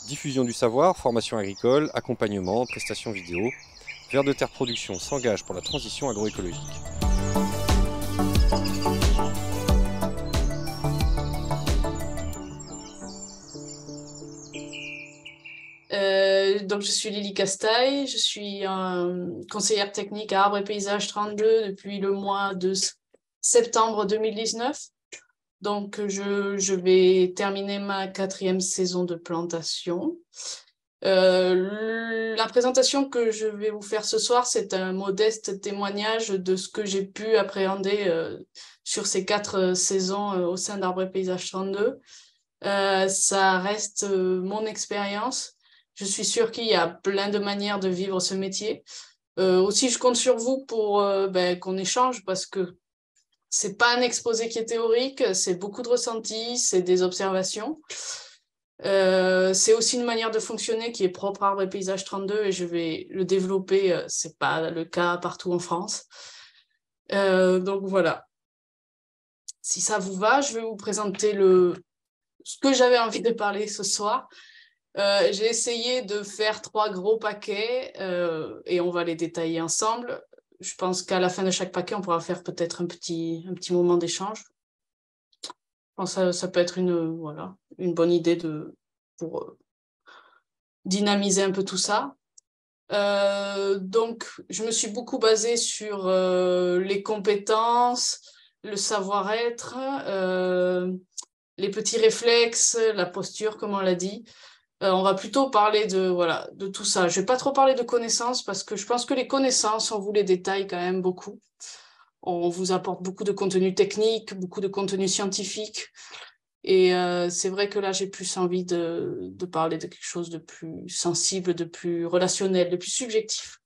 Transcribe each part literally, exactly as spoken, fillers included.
Diffusion du savoir, formation agricole, accompagnement, prestations vidéo. Vers de Terre Production s'engage pour la transition agroécologique. Euh, donc, je suis Lily Castaille, je suis euh, conseillère technique à Arbres et Paysages trente-deux depuis le mois de septembre deux mille dix-neuf. Donc, je, je vais terminer ma quatrième saison de plantation. Euh, la présentation que je vais vous faire ce soir, c'est un modeste témoignage de ce que j'ai pu appréhender euh, sur ces quatre saisons euh, au sein d'Arbres et Paysages trente-deux. Euh, ça reste euh, mon expérience. Je suis sûre qu'il y a plein de manières de vivre ce métier. Euh, aussi, je compte sur vous pour euh, ben, qu'on échange parce que c'est pas un exposé qui est théorique, c'est beaucoup de ressentis, c'est des observations. Euh, c'est aussi une manière de fonctionner qui est propre à Arbres et Paysages trente-deux et je vais le développer. Euh, c'est pas le cas partout en France. Euh, donc voilà. Si ça vous va, je vais vous présenter le, ce que j'avais envie de parler ce soir. Euh, j'ai essayé de faire trois gros paquets euh, et on va les détailler ensemble. Je pense qu'à la fin de chaque paquet, on pourra faire peut-être un petit, un petit moment d'échange. Je pense que ça, ça peut être une, voilà, une bonne idée de, pour euh, dynamiser un peu tout ça. Euh, donc, je me suis beaucoup basée sur euh, les compétences, le savoir-être, euh, les petits réflexes, la posture, comme on l'a dit. Euh, on va plutôt parler de, voilà, de tout ça. Je vais pas trop parler de connaissances parce que je pense que les connaissances, on vous les détaille quand même beaucoup. On vous apporte beaucoup de contenu technique, beaucoup de contenu scientifique. Et euh, c'est vrai que là, j'ai plus envie de, de parler de quelque chose de plus sensible, de plus relationnel, de plus subjectif.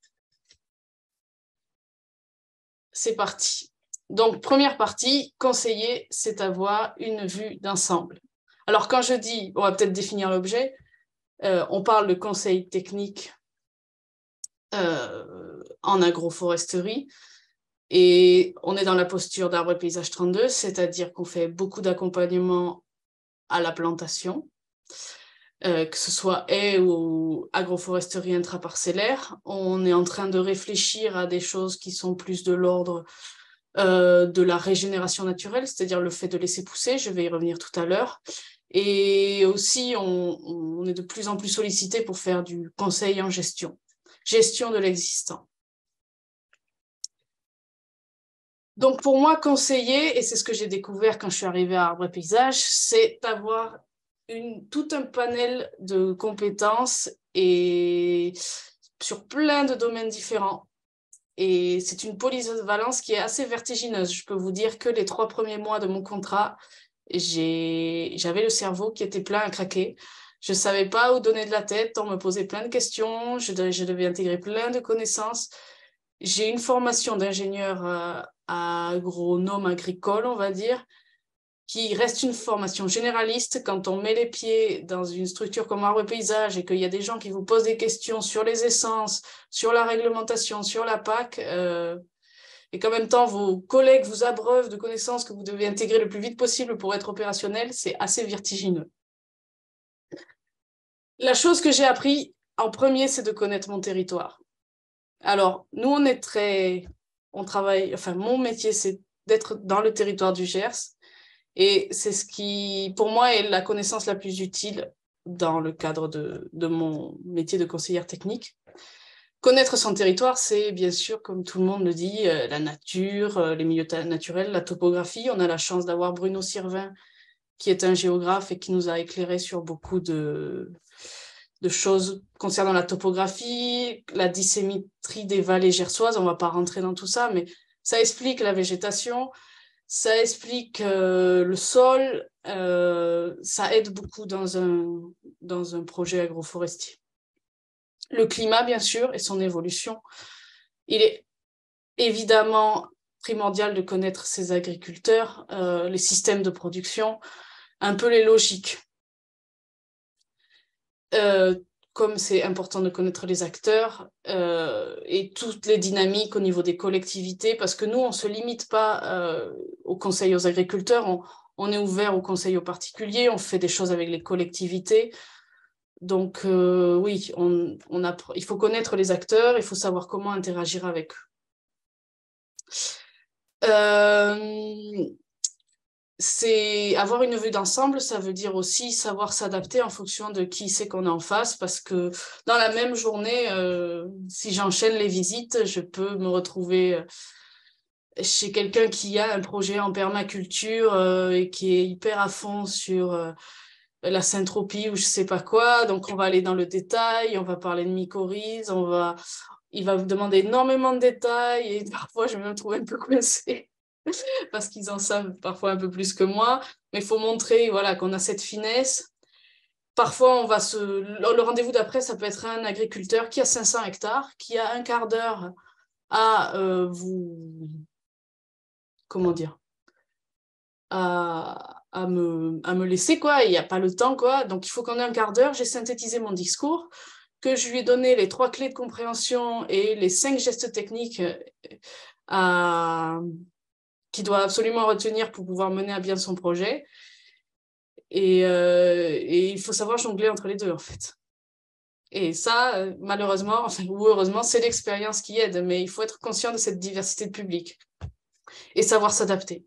C'est parti. Donc, première partie, conseiller, c'est avoir une vue d'ensemble. Alors, quand je dis, on va peut-être définir l'objet, euh, on parle de conseil technique euh, en agroforesterie. Et on est dans la posture d'Arbres et Paysages trente-deux, c'est-à-dire qu'on fait beaucoup d'accompagnement à la plantation, euh, que ce soit haies ou agroforesterie intraparcellaire. On est en train de réfléchir à des choses qui sont plus de l'ordre euh, de la régénération naturelle, c'est-à-dire le fait de laisser pousser, je vais y revenir tout à l'heure. Et aussi, on, on est de plus en plus sollicité pour faire du conseil en gestion, gestion de l'existant. Donc, pour moi, conseiller, et c'est ce que j'ai découvert quand je suis arrivée à Arbres et Paysages, c'est d'avoir une, tout un panel de compétences et sur plein de domaines différents. Et c'est une polyvalence qui est assez vertigineuse. Je peux vous dire que les trois premiers mois de mon contrat, j'ai, j'avais le cerveau qui était plein à craquer. Je ne savais pas où donner de la tête. On me posait plein de questions. Je devais, je devais intégrer plein de connaissances. J'ai une formation d'ingénieur euh, agronome agricole, on va dire, qui reste une formation généraliste. Quand on met les pieds dans une structure comme Arbres et Paysages et qu'il y a des gens qui vous posent des questions sur les essences, sur la réglementation, sur la P A C, euh, et qu'en même temps vos collègues vous abreuvent de connaissances que vous devez intégrer le plus vite possible pour être opérationnel, c'est assez vertigineux. La chose que j'ai appris en premier, c'est de connaître mon territoire. Alors, nous, on est très... On travaille... Enfin, mon métier, c'est d'être dans le territoire du Gers. Et c'est ce qui, pour moi, est la connaissance la plus utile dans le cadre de, de mon métier de conseillère technique. Connaître son territoire, c'est bien sûr, comme tout le monde le dit, euh, la nature, euh, les milieux naturels, la topographie. On a la chance d'avoir Bruno Sirvin, qui est un géographe et qui nous a éclairé sur beaucoup de, de choses concernant la topographie, la dissémétrie des vallées gersoises. On ne va pas rentrer dans tout ça, mais ça explique la végétation, ça explique euh, le sol, euh, ça aide beaucoup dans un, dans un projet agroforestier. Le climat, bien sûr, et son évolution. Il est évidemment primordial de connaître ses agriculteurs, euh, les systèmes de production, un peu les logiques. Euh, comme c'est important de connaître les acteurs euh, et toutes les dynamiques au niveau des collectivités, parce que nous, on ne se limite pas euh, au conseil aux agriculteurs, on, on est ouvert au conseil aux particuliers, on fait des choses avec les collectivités. Donc, euh, oui, on, on a, il faut connaître les acteurs, il faut savoir comment interagir avec eux. Euh, c'est avoir une vue d'ensemble, ça veut dire aussi savoir s'adapter en fonction de qui c'est qu'on est en face, parce que dans la même journée, euh, si j'enchaîne les visites, je peux me retrouver chez quelqu'un qui a un projet en permaculture euh, et qui est hyper à fond sur euh, la syntropie ou je sais pas quoi. Donc, on va aller dans le détail, on va parler de mycorhizes, on va... il va vous demander énormément de détails et parfois, je vais me trouver un peu coincée parce qu'ils en savent parfois un peu plus que moi. Mais il faut montrer voilà, qu'on a cette finesse. Parfois, on va se... le rendez-vous d'après, ça peut être un agriculteur qui a cinq cents hectares, qui a un quart d'heure à euh, vous... Comment dire à, à, me, à me laisser, quoi. Il n'y a pas le temps, quoi. Donc, il faut qu'on ait un quart d'heure. J'ai synthétisé mon discours, que je lui ai donné les trois clés de compréhension et les cinq gestes techniques à... qu'il doit absolument retenir pour pouvoir mener à bien son projet. Et, euh, et il faut savoir jongler entre les deux, en fait. Et ça, malheureusement, enfin, ou heureusement, c'est l'expérience qui aide, mais il faut être conscient de cette diversité de public et savoir s'adapter.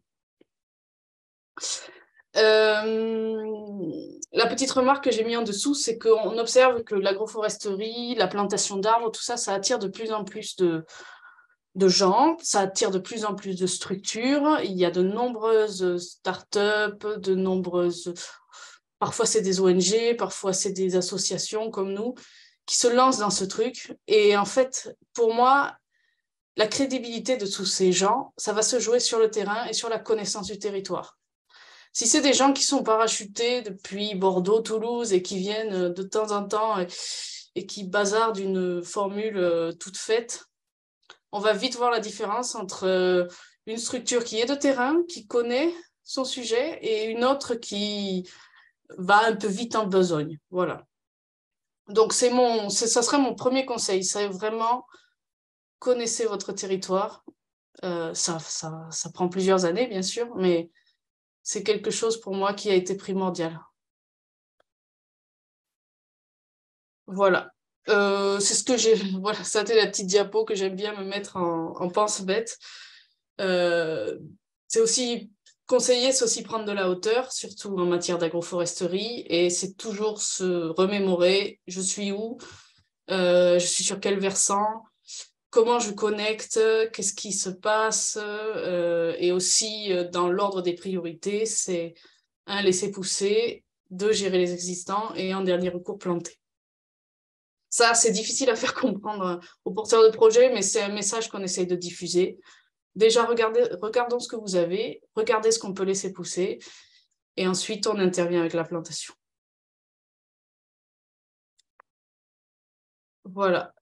Euh, la petite remarque que j'ai mis en dessous, c'est qu'on observe que l'agroforesterie, la plantation d'arbres, tout ça, ça attire de plus en plus de, de gens, ça attire de plus en plus de structures. Il y a de nombreuses startups, de nombreuses... Parfois, c'est des O N G, parfois, c'est des associations comme nous qui se lancent dans ce truc. Et en fait, pour moi, la crédibilité de tous ces gens, ça va se jouer sur le terrain et sur la connaissance du territoire. Si c'est des gens qui sont parachutés depuis Bordeaux, Toulouse et qui viennent de temps en temps et, et qui bazardent une formule euh, toute faite, on va vite voir la différence entre euh, une structure qui est de terrain, qui connaît son sujet, et une autre qui va un peu vite en besogne. Voilà. Donc, c'est mon, c'est, ça serait mon premier conseil, c'est vraiment connaissez votre territoire. Euh, ça, ça, ça prend plusieurs années, bien sûr, mais c'est quelque chose pour moi qui a été primordial. Voilà. Euh, c'est ce que j'ai. Voilà, ça c'était la petite diapo que j'aime bien me mettre en, en pense-bête. Euh, c'est aussi conseiller, c'est aussi prendre de la hauteur, surtout en matière d'agroforesterie, et c'est toujours se remémorer je suis où, euh, je suis sur quel versant, comment je connecte, qu'est-ce qui se passe, euh, et aussi euh, dans l'ordre des priorités, c'est un, laisser pousser, deux, gérer les existants, et en dernier recours, planter. Ça, c'est difficile à faire comprendre aux porteurs de projet, mais c'est un message qu'on essaye de diffuser. Déjà, regardez, regardons ce que vous avez, regardez ce qu'on peut laisser pousser, et ensuite, on intervient avec la plantation. Voilà.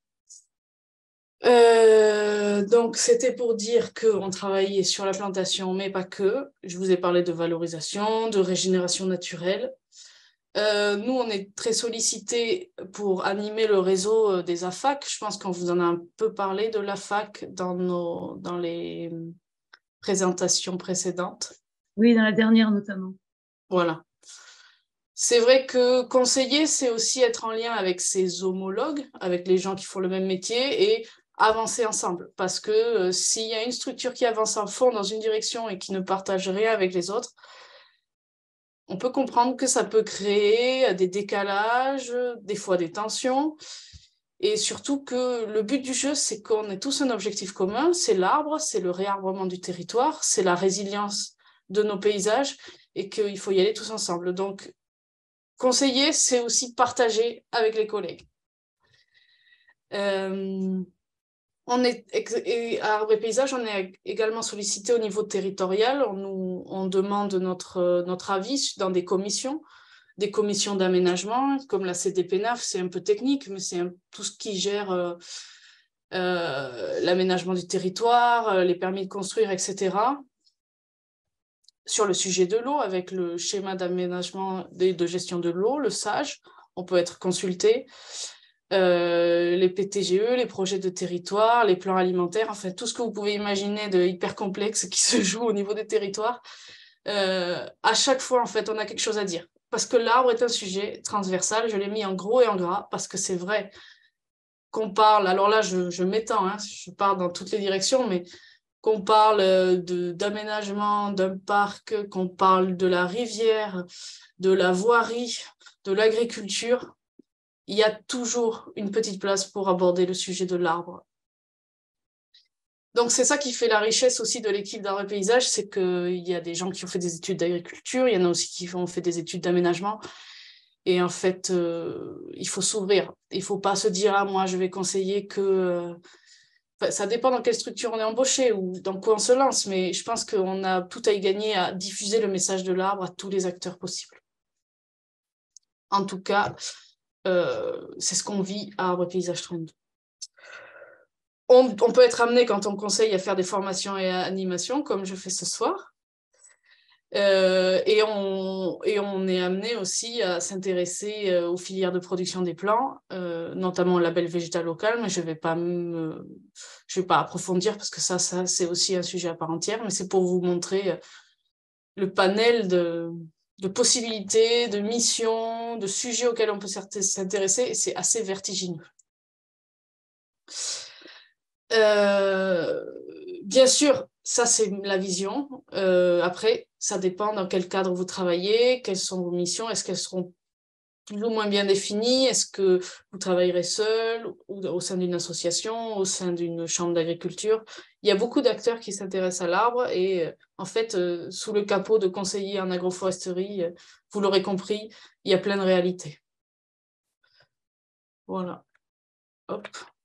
Euh, donc, c'était pour dire qu'on travaillait sur la plantation, mais pas que. Je vous ai parlé de valorisation, de régénération naturelle. Euh, nous, on est très sollicités pour animer le réseau des A F A C. Je pense qu'on vous en a un peu parlé de l'A F A C dans, nos, dans les présentations précédentes. Oui, dans la dernière notamment. Voilà. C'est vrai que conseiller, c'est aussi être en lien avec ses homologues, avec les gens qui font le même métier et avancer ensemble. Parce que euh, s'il y a une structure qui avance en fond dans une direction et qui ne partage rien avec les autres, on peut comprendre que ça peut créer des décalages, des fois des tensions. Et surtout que le but du jeu, c'est qu'on ait tous un objectif commun, c'est l'arbre, c'est le réarbrement du territoire, c'est la résilience de nos paysages et qu'il faut y aller tous ensemble. Donc, conseiller, c'est aussi partager avec les collègues. Euh, on est, et à Arbre et Paysage, on est également sollicité au niveau territorial. On, nous, on demande notre, notre avis dans des commissions, des commissions d'aménagement, comme la C D P N A F, c'est un peu technique, mais c'est un, tout ce qui gère euh, euh, l'aménagement du territoire, les permis de construire, et cetera. Sur le sujet de l'eau, avec le schéma d'aménagement et de gestion de l'eau, le SAGE, on peut être consulté. Euh, les P T G E, les projets de territoire, les plans alimentaires, enfin tout ce que vous pouvez imaginer de hyper complexe qui se joue au niveau des territoires, euh, à chaque fois, en fait, on a quelque chose à dire. Parce que l'arbre est un sujet transversal, je l'ai mis en gros et en gras, parce que c'est vrai qu'on parle, alors là, je, je m'étends, hein, je pars dans toutes les directions, mais qu'on parle de, d'aménagement d'un parc, qu'on parle de la rivière, de la voirie, de l'agriculture, il y a toujours une petite place pour aborder le sujet de l'arbre. Donc, c'est ça qui fait la richesse aussi de l'équipe d'Arbres et Paysages, c'est qu'il y a des gens qui ont fait des études d'agriculture, il y en a aussi qui ont fait des études d'aménagement. Et en fait, euh, il faut s'ouvrir. Il ne faut pas se dire, ah, moi, je vais conseiller que... Euh... Enfin, ça dépend dans quelle structure on est embauché ou dans quoi on se lance, mais je pense qu'on a tout à y gagner à diffuser le message de l'arbre à tous les acteurs possibles. En tout cas, euh, c'est ce qu'on vit à Arbres et Paysages trente-deux. On, on peut être amené, quand on conseille, à faire des formations et animations, comme je fais ce soir. Euh, et, on, et on est amené aussi à s'intéresser euh, aux filières de production des plants, euh, notamment au label végétal local, mais je ne vais pas me, je vais pas approfondir parce que ça, ça c'est aussi un sujet à part entière, mais c'est pour vous montrer le panel de, de possibilités, de missions, de sujets auxquels on peut s'intéresser, et c'est assez vertigineux. Euh, bien sûr, ça c'est la vision. Euh, après, ça dépend dans quel cadre vous travaillez, quelles sont vos missions, est-ce qu'elles seront plus ou moins bien définies, est-ce que vous travaillerez seul ou au sein d'une association, au sein d'une chambre d'agriculture. Il y a beaucoup d'acteurs qui s'intéressent à l'arbre et euh, en fait, euh, sous le capot de conseiller en agroforesterie, euh, vous l'aurez compris, il y a plein de réalités. Voilà. Hop.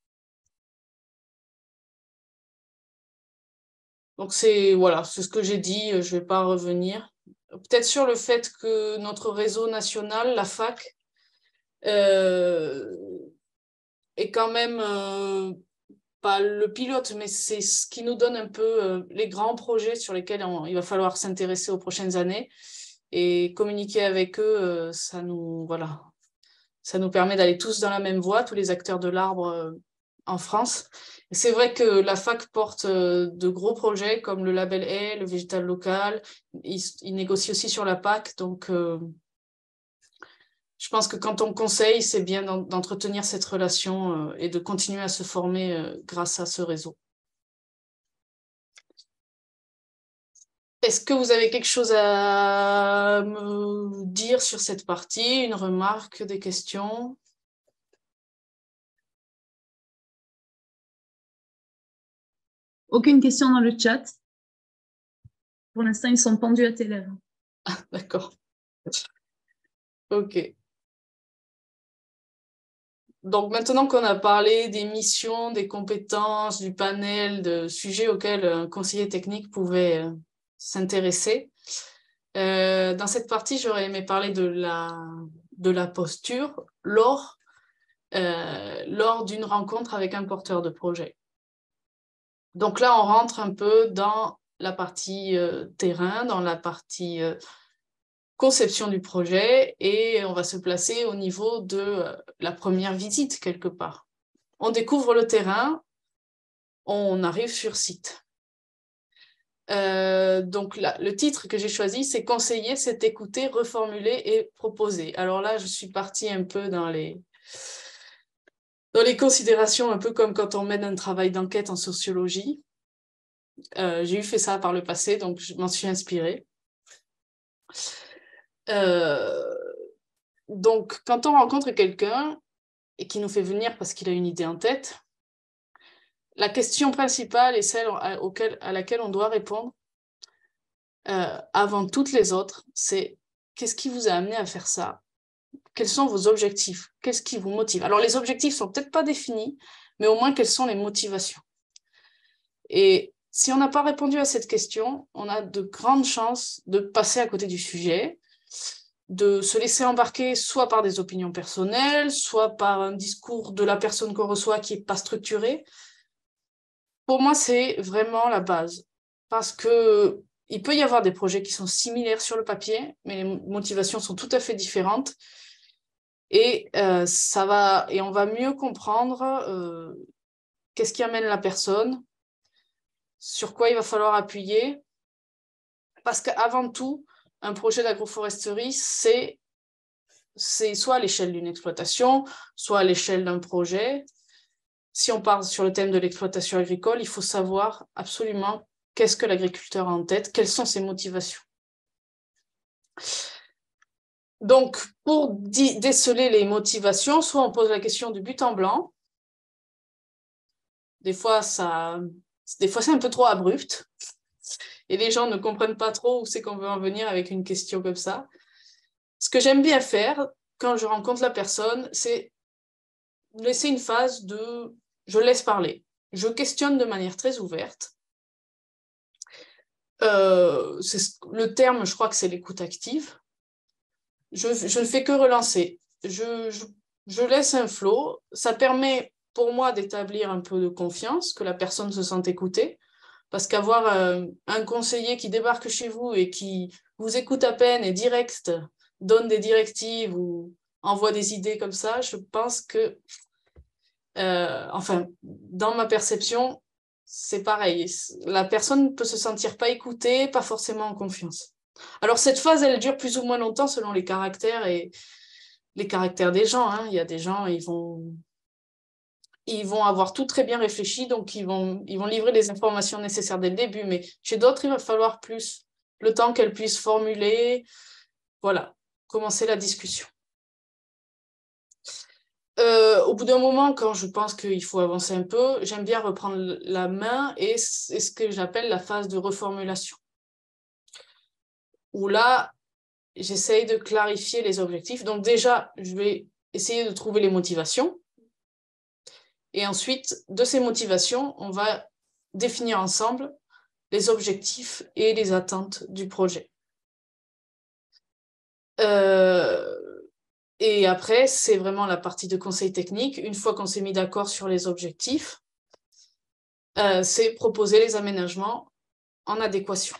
Donc, c'est voilà, c'est ce que j'ai dit, je ne vais pas revenir. Peut-être sur le fait que notre réseau national, la fac, euh, est quand même euh, pas le pilote, mais c'est ce qui nous donne un peu euh, les grands projets sur lesquels on, il va falloir s'intéresser aux prochaines années. Et communiquer avec eux, euh, ça nous, voilà, ça nous permet d'aller tous dans la même voie, tous les acteurs de l'arbre euh, en France. C'est vrai que la fac porte euh, de gros projets comme le label Haie, le végétal local. Il, il négocie aussi sur la P A C. Donc, euh, je pense que quand on conseille, c'est bien d'entretenir cette relation euh, et de continuer à se former euh, grâce à ce réseau. Est-ce que vous avez quelque chose à me dire sur cette partie, une remarque, des questions ? Aucune question dans le chat. Pour l'instant, ils sont pendus à tes lèvres. Ah, d'accord. Ok. Donc maintenant qu'on a parlé des missions, des compétences, du panel de sujets auxquels un conseiller technique pouvait euh, s'intéresser, euh, dans cette partie, j'aurais aimé parler de la, de la posture lors, euh, lors d'une rencontre avec un porteur de projet. Donc là, on rentre un peu dans la partie euh, terrain, dans la partie euh, conception du projet, et on va se placer au niveau de euh, la première visite quelque part. On découvre le terrain, on arrive sur site. Euh, donc là, le titre que j'ai choisi, c'est « Conseiller, c'est écouter, reformuler et proposer ». Alors là, je suis partie un peu dans les... dans les considérations, un peu comme quand on mène un travail d'enquête en sociologie. Euh, j'ai eu fait ça par le passé, donc je m'en suis inspirée. Euh, donc, quand on rencontre quelqu'un et qui nous fait venir parce qu'il a une idée en tête, la question principale est celle à, auquel, à laquelle on doit répondre euh, avant toutes les autres, c'est qu'est-ce qui vous a amené à faire ça? Quels sont vos objectifs? Qu'est-ce qui vous motive? Alors, les objectifs ne sont peut-être pas définis, mais au moins, quelles sont les motivations? Et si on n'a pas répondu à cette question, on a de grandes chances de passer à côté du sujet, de se laisser embarquer soit par des opinions personnelles, soit par un discours de la personne qu'on reçoit qui n'est pas structuré. Pour moi, c'est vraiment la base. Parce que il peut y avoir des projets qui sont similaires sur le papier, mais les motivations sont tout à fait différentes. Et, euh, ça va, et on va mieux comprendre euh, qu'est-ce qui amène la personne, sur quoi il va falloir appuyer parce qu'avant tout, un projet d'agroforesterie, c'est c'est soit à l'échelle d'une exploitation, soit à l'échelle d'un projet. Si on part sur le thème de l'exploitation agricole, il faut savoir absolument qu'est-ce que l'agriculteur a en tête, quelles sont ses motivations. Donc, pour déceler les motivations, soit on pose la question du but en blanc. Des fois, ça, des fois c'est un peu trop abrupt. Et les gens ne comprennent pas trop où c'est qu'on veut en venir avec une question comme ça. Ce que j'aime bien faire quand je rencontre la personne, c'est laisser une phase de « je laisse parler ». Je questionne de manière très ouverte. Euh, le terme, je crois que c'est l'écoute active. Je, je ne fais que relancer. Je, je, je laisse un flow. Ça permet pour moi d'établir un peu de confiance, que la personne se sente écoutée. Parce qu'avoir euh, un conseiller qui débarque chez vous et qui vous écoute à peine et direct donne des directives ou envoie des idées comme ça, je pense que, euh, enfin, dans ma perception, c'est pareil. La personne peut se sentir pas écoutée, pas forcément en confiance. Alors, cette phase, elle dure plus ou moins longtemps selon les caractères et les caractères des gens. Hein. Il y a des gens, ils vont, ils vont avoir tout très bien réfléchi, donc ils vont, ils vont livrer les informations nécessaires dès le début. Mais chez d'autres, il va falloir plus le temps qu'elles puissent formuler. Voilà, commencer la discussion. Euh, au bout d'un moment, quand je pense qu'il faut avancer un peu, j'aime bien reprendre la main et c'est ce que j'appelle la phase de reformulation. Où là, j'essaye de clarifier les objectifs. Donc déjà, je vais essayer de trouver les motivations. Et ensuite, de ces motivations, on va définir ensemble les objectifs et les attentes du projet. Euh, et après, c'est vraiment la partie de conseil technique. Une fois qu'on s'est mis d'accord sur les objectifs, euh, c'est proposer les aménagements en adéquation.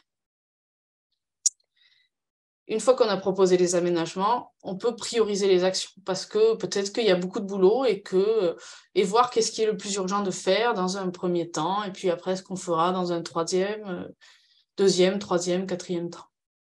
Une fois qu'on a proposé les aménagements, on peut prioriser les actions parce que peut-être qu'il y a beaucoup de boulot et, que, et voir qu'est-ce qui est le plus urgent de faire dans un premier temps et puis après ce qu'on fera dans un troisième, deuxième, troisième, quatrième temps.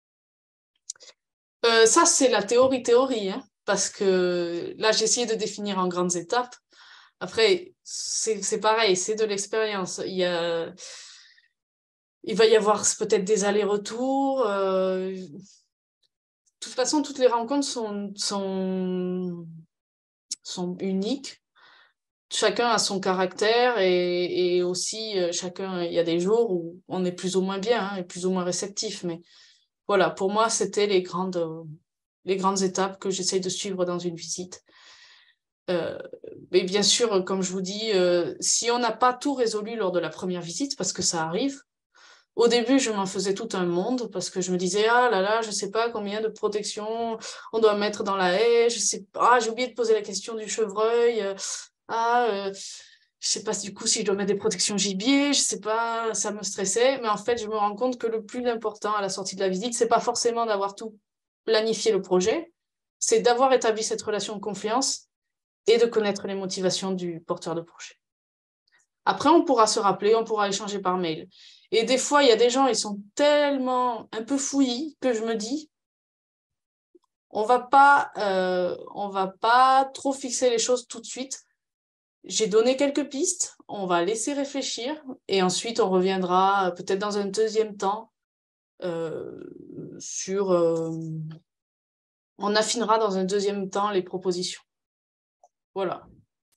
Euh, ça, c'est la théorie-théorie, hein, parce que là, j'ai essayé de définir en grandes étapes. Après, c'est pareil, c'est de l'expérience. Il y a, il va y avoir peut-être des allers-retours. Euh, De toute façon, toutes les rencontres sont, sont, sont uniques. Chacun a son caractère et, et aussi, euh, chacun, il y a des jours où on est plus ou moins bien hein, et plus ou moins réceptif. Mais voilà, pour moi, c'était les grandes, euh, les grandes étapes que j'essaye de suivre dans une visite. Euh, mais bien sûr, comme je vous dis, euh, si on n'a pas tout résolu lors de la première visite, parce que ça arrive, au début, je m'en faisais tout un monde parce que je me disais, ah là là, je sais pas combien de protections on doit mettre dans la haie, je sais pas, ah, j'ai oublié de poser la question du chevreuil, euh, ah, euh, je sais pas du coup si je dois mettre des protections gibier, je sais pas, ça me stressait, mais en fait, je me rends compte que le plus important à la sortie de la visite, c'est pas forcément d'avoir tout planifié le projet, c'est d'avoir établi cette relation de confiance et de connaître les motivations du porteur de projet. Après, on pourra se rappeler, on pourra échanger par mail. Et des fois, il y a des gens, ils sont tellement un peu fouillis que je me dis, on va pas, euh, on va pas trop fixer les choses tout de suite. J'ai donné quelques pistes, on va laisser réfléchir et ensuite on reviendra peut-être dans un deuxième temps euh, sur... Euh, on affinera dans un deuxième temps les propositions. Voilà.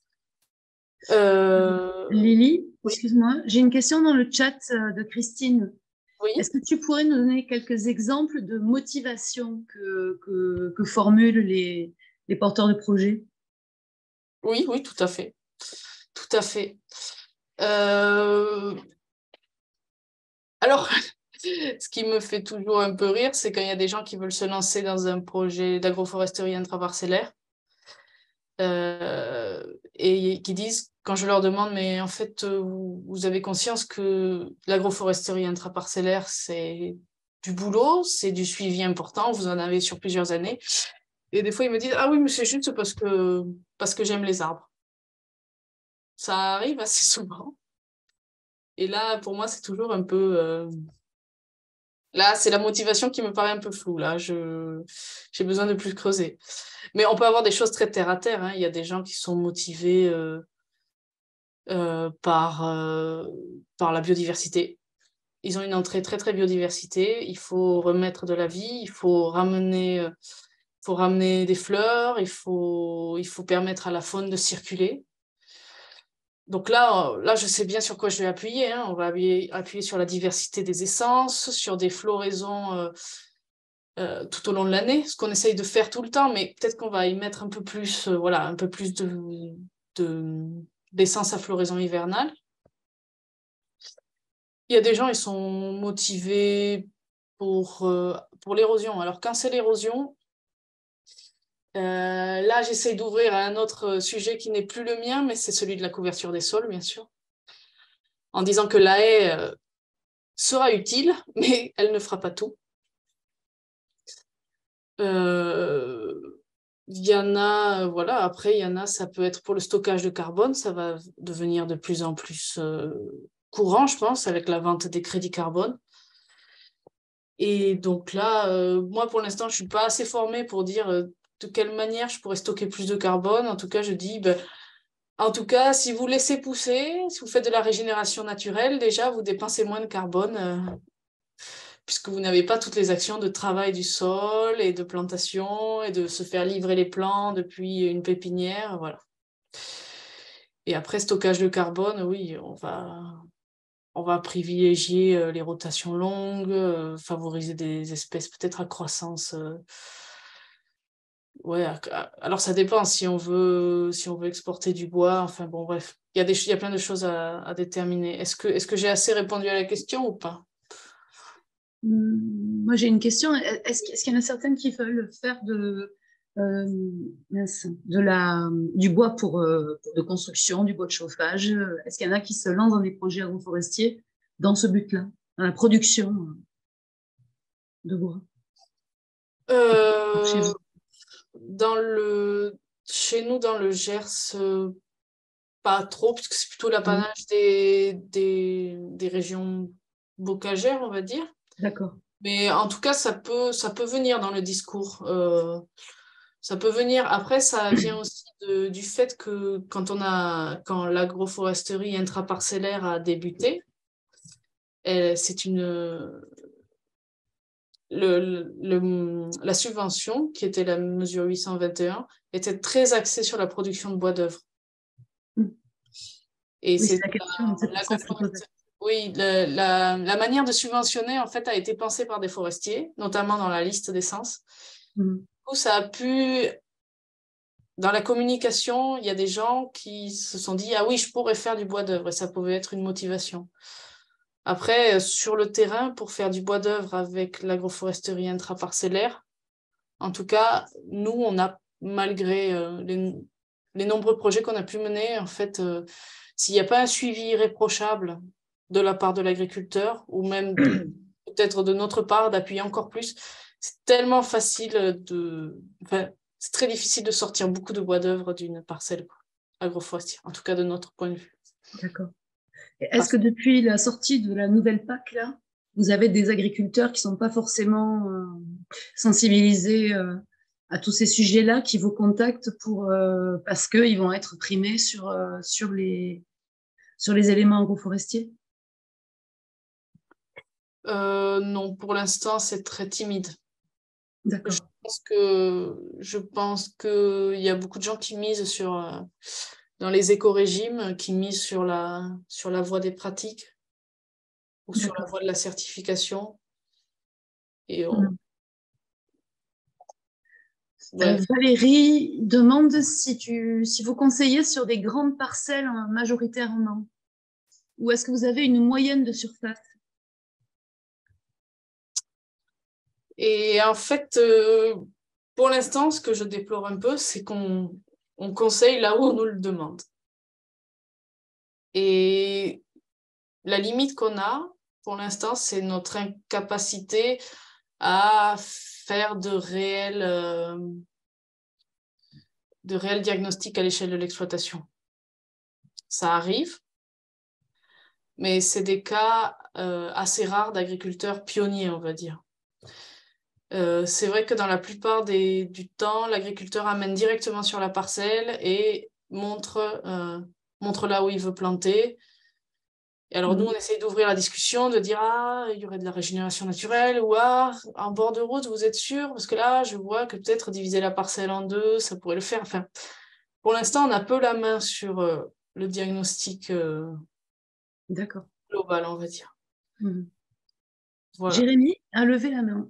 Euh... Lily, oui. Excuse-moi, j'ai une question dans le chat de Christine. Oui. Est-ce que tu pourrais nous donner quelques exemples de motivation que, que, que formulent les, les porteurs de projets? Oui, oui, tout à fait. Tout à fait. Euh... Alors, ce qui me fait toujours un peu rire, c'est quand il y a des gens qui veulent se lancer dans un projet d'agroforesterie intraparcellaire euh, et qui disent, quand je leur demande, mais en fait, vous, vous avez conscience que l'agroforesterie intraparcellaire, c'est du boulot, c'est du suivi important, vous en avez sur plusieurs années. Et des fois, ils me disent, ah oui, mais c'est juste parce que, parce que j'aime les arbres. Ça arrive assez souvent. Et là, pour moi, c'est toujours un peu... Euh... Là, c'est la motivation qui me paraît un peu floue. Là, je... j'ai besoin de plus creuser. Mais on peut avoir des choses très terre à terre, hein. Il y a des gens qui sont motivés euh, euh, par, euh, par la biodiversité. Ils ont une entrée très, très biodiversité. Il faut remettre de la vie, il faut ramener, euh, faut ramener des fleurs, il faut, il faut permettre à la faune de circuler. Donc là, euh, là, je sais bien sur quoi je vais appuyer, hein. On va appuyer, appuyer sur la diversité des essences, sur des floraisons euh, euh, tout au long de l'année, ce qu'on essaye de faire tout le temps, mais peut-être qu'on va y mettre un peu plus, euh, voilà, un peu plus de, de, d'essence à floraison hivernale. Il y a des gens, ils sont motivés pour, euh, pour l'érosion. Alors, quand c'est l'érosion, euh, là, j'essaye d'ouvrir à un autre sujet qui n'est plus le mien, mais c'est celui de la couverture des sols, bien sûr, en disant que la haie euh, sera utile, mais elle ne fera pas tout. Euh, Il y en a, euh, voilà, après, il y en a, ça peut être pour le stockage de carbone, ça va devenir de plus en plus euh, courant, je pense, avec la vente des crédits carbone. Et donc là, euh, moi, pour l'instant, je ne suis pas assez formée pour dire euh, de quelle manière je pourrais stocker plus de carbone. En tout cas, je dis, ben, en tout cas, si vous laissez pousser, si vous faites de la régénération naturelle, déjà, vous dépensez moins de carbone, euh, puisque vous n'avez pas toutes les actions de travail du sol et de plantation et de se faire livrer les plants depuis une pépinière, voilà. Et après, stockage de carbone, oui, on va, on va privilégier euh, les rotations longues, euh, favoriser des espèces peut-être à croissance. Euh, ouais, à- à- alors ça dépend si on veut, si on veut exporter du bois. Enfin bon, bref, il y a des, il y a plein de choses à, à déterminer. Est-ce que, est-ce que j'ai assez répondu à la question ou pas? Hum, Moi, j'ai une question. Est-ce, est-ce qu'il y en a certaines qui veulent faire de, euh, mince, de la, du bois pour, euh, pour de construction, du bois de chauffage? Est-ce qu'il y en a qui se lancent dans des projets agroforestiers dans ce but-là, dans la production euh, de bois chez Euh, vous? dans le, chez nous, dans le Gers, euh, pas trop, puisque c'est plutôt Non. l'apanage des, des, des régions bocagères, on va dire. D'accord. Mais en tout cas, ça peut, ça peut venir dans le discours. Euh, ça peut venir. Après, ça vient aussi de- du fait que quand on a, quand l'agroforesterie intraparcellaire a débuté, elle- c'est une, le, le- la subvention, qui était la mesure huit cent vingt et un, était très axée sur la production de bois d'œuvre. Hum. Et Oui, c'est c'est la question, c'est pour ça que je te posais. l'agroforesterie. Oui, le- la, la manière de subventionner, en fait, a été pensée par des forestiers, notamment dans la liste d'essence. Hum. Du coup, ça a pu, dans la communication, il y a des gens qui se sont dit, ah oui, je pourrais faire du bois d'œuvre, et ça pouvait être une motivation. Après, euh, sur le terrain, pour faire du bois d'œuvre avec l'agroforesterie intraparcellaire, en tout cas, nous, on a, malgré euh, les, les nombreux projets qu'on a pu mener, en fait, euh, s'il n'y a pas un suivi irréprochable de la part de l'agriculteur, ou même peut-être de notre part, d'appuyer encore plus, c'est tellement facile de... Enfin, c'est très difficile de sortir beaucoup de bois d'œuvre d'une parcelle agroforestière, en tout cas de notre point de vue. D'accord. Est-ce Parce- que depuis la sortie de la nouvelle P A C, là, vous avez des agriculteurs qui ne sont pas forcément euh, sensibilisés euh, à tous ces sujets-là, qui vous contactent pour, euh, parce qu'ils vont être primés sur, euh, sur, les, sur les éléments agroforestiers? Euh, non, pour l'instant, c'est très timide. Je D'accord. pense que je pense que il y a beaucoup de gens qui misent sur euh, dans les éco-régimes, qui misent sur la sur la voie des pratiques ou sur la D'accord. voie de la certification. Et on- Mhm. Euh, ouais. Valérie demande si, tu, si vous conseillez sur des grandes parcelles hein, majoritairement, ou est-ce que vous avez une moyenne de surface? Et en fait, euh, pour l'instant, ce que je déplore un peu, c'est qu'on on conseille là où on nous le demande. Et la limite qu'on a, pour l'instant, c'est notre incapacité à faire de réels, euh, de réels diagnostics à l'échelle de l'exploitation. Ça arrive, mais c'est des cas euh, assez rares d'agriculteurs pionniers, on va dire. Euh, c'est vrai que dans la plupart des, du temps, l'agriculteur amène directement sur la parcelle et montre, euh, montre là où il veut planter. Et alors, mmh. nous, on essaye d'ouvrir la discussion, de dire, ah, il y aurait de la régénération naturelle, ou ah, en bord de route, vous êtes sûr? Parce que là, je vois que peut-être diviser la parcelle en deux, ça pourrait le faire. Enfin, pour l'instant, on a peu la main sur euh, le diagnostic euh, D'accord. global, on va dire. Mmh. Voilà. Jérémy a levé la main.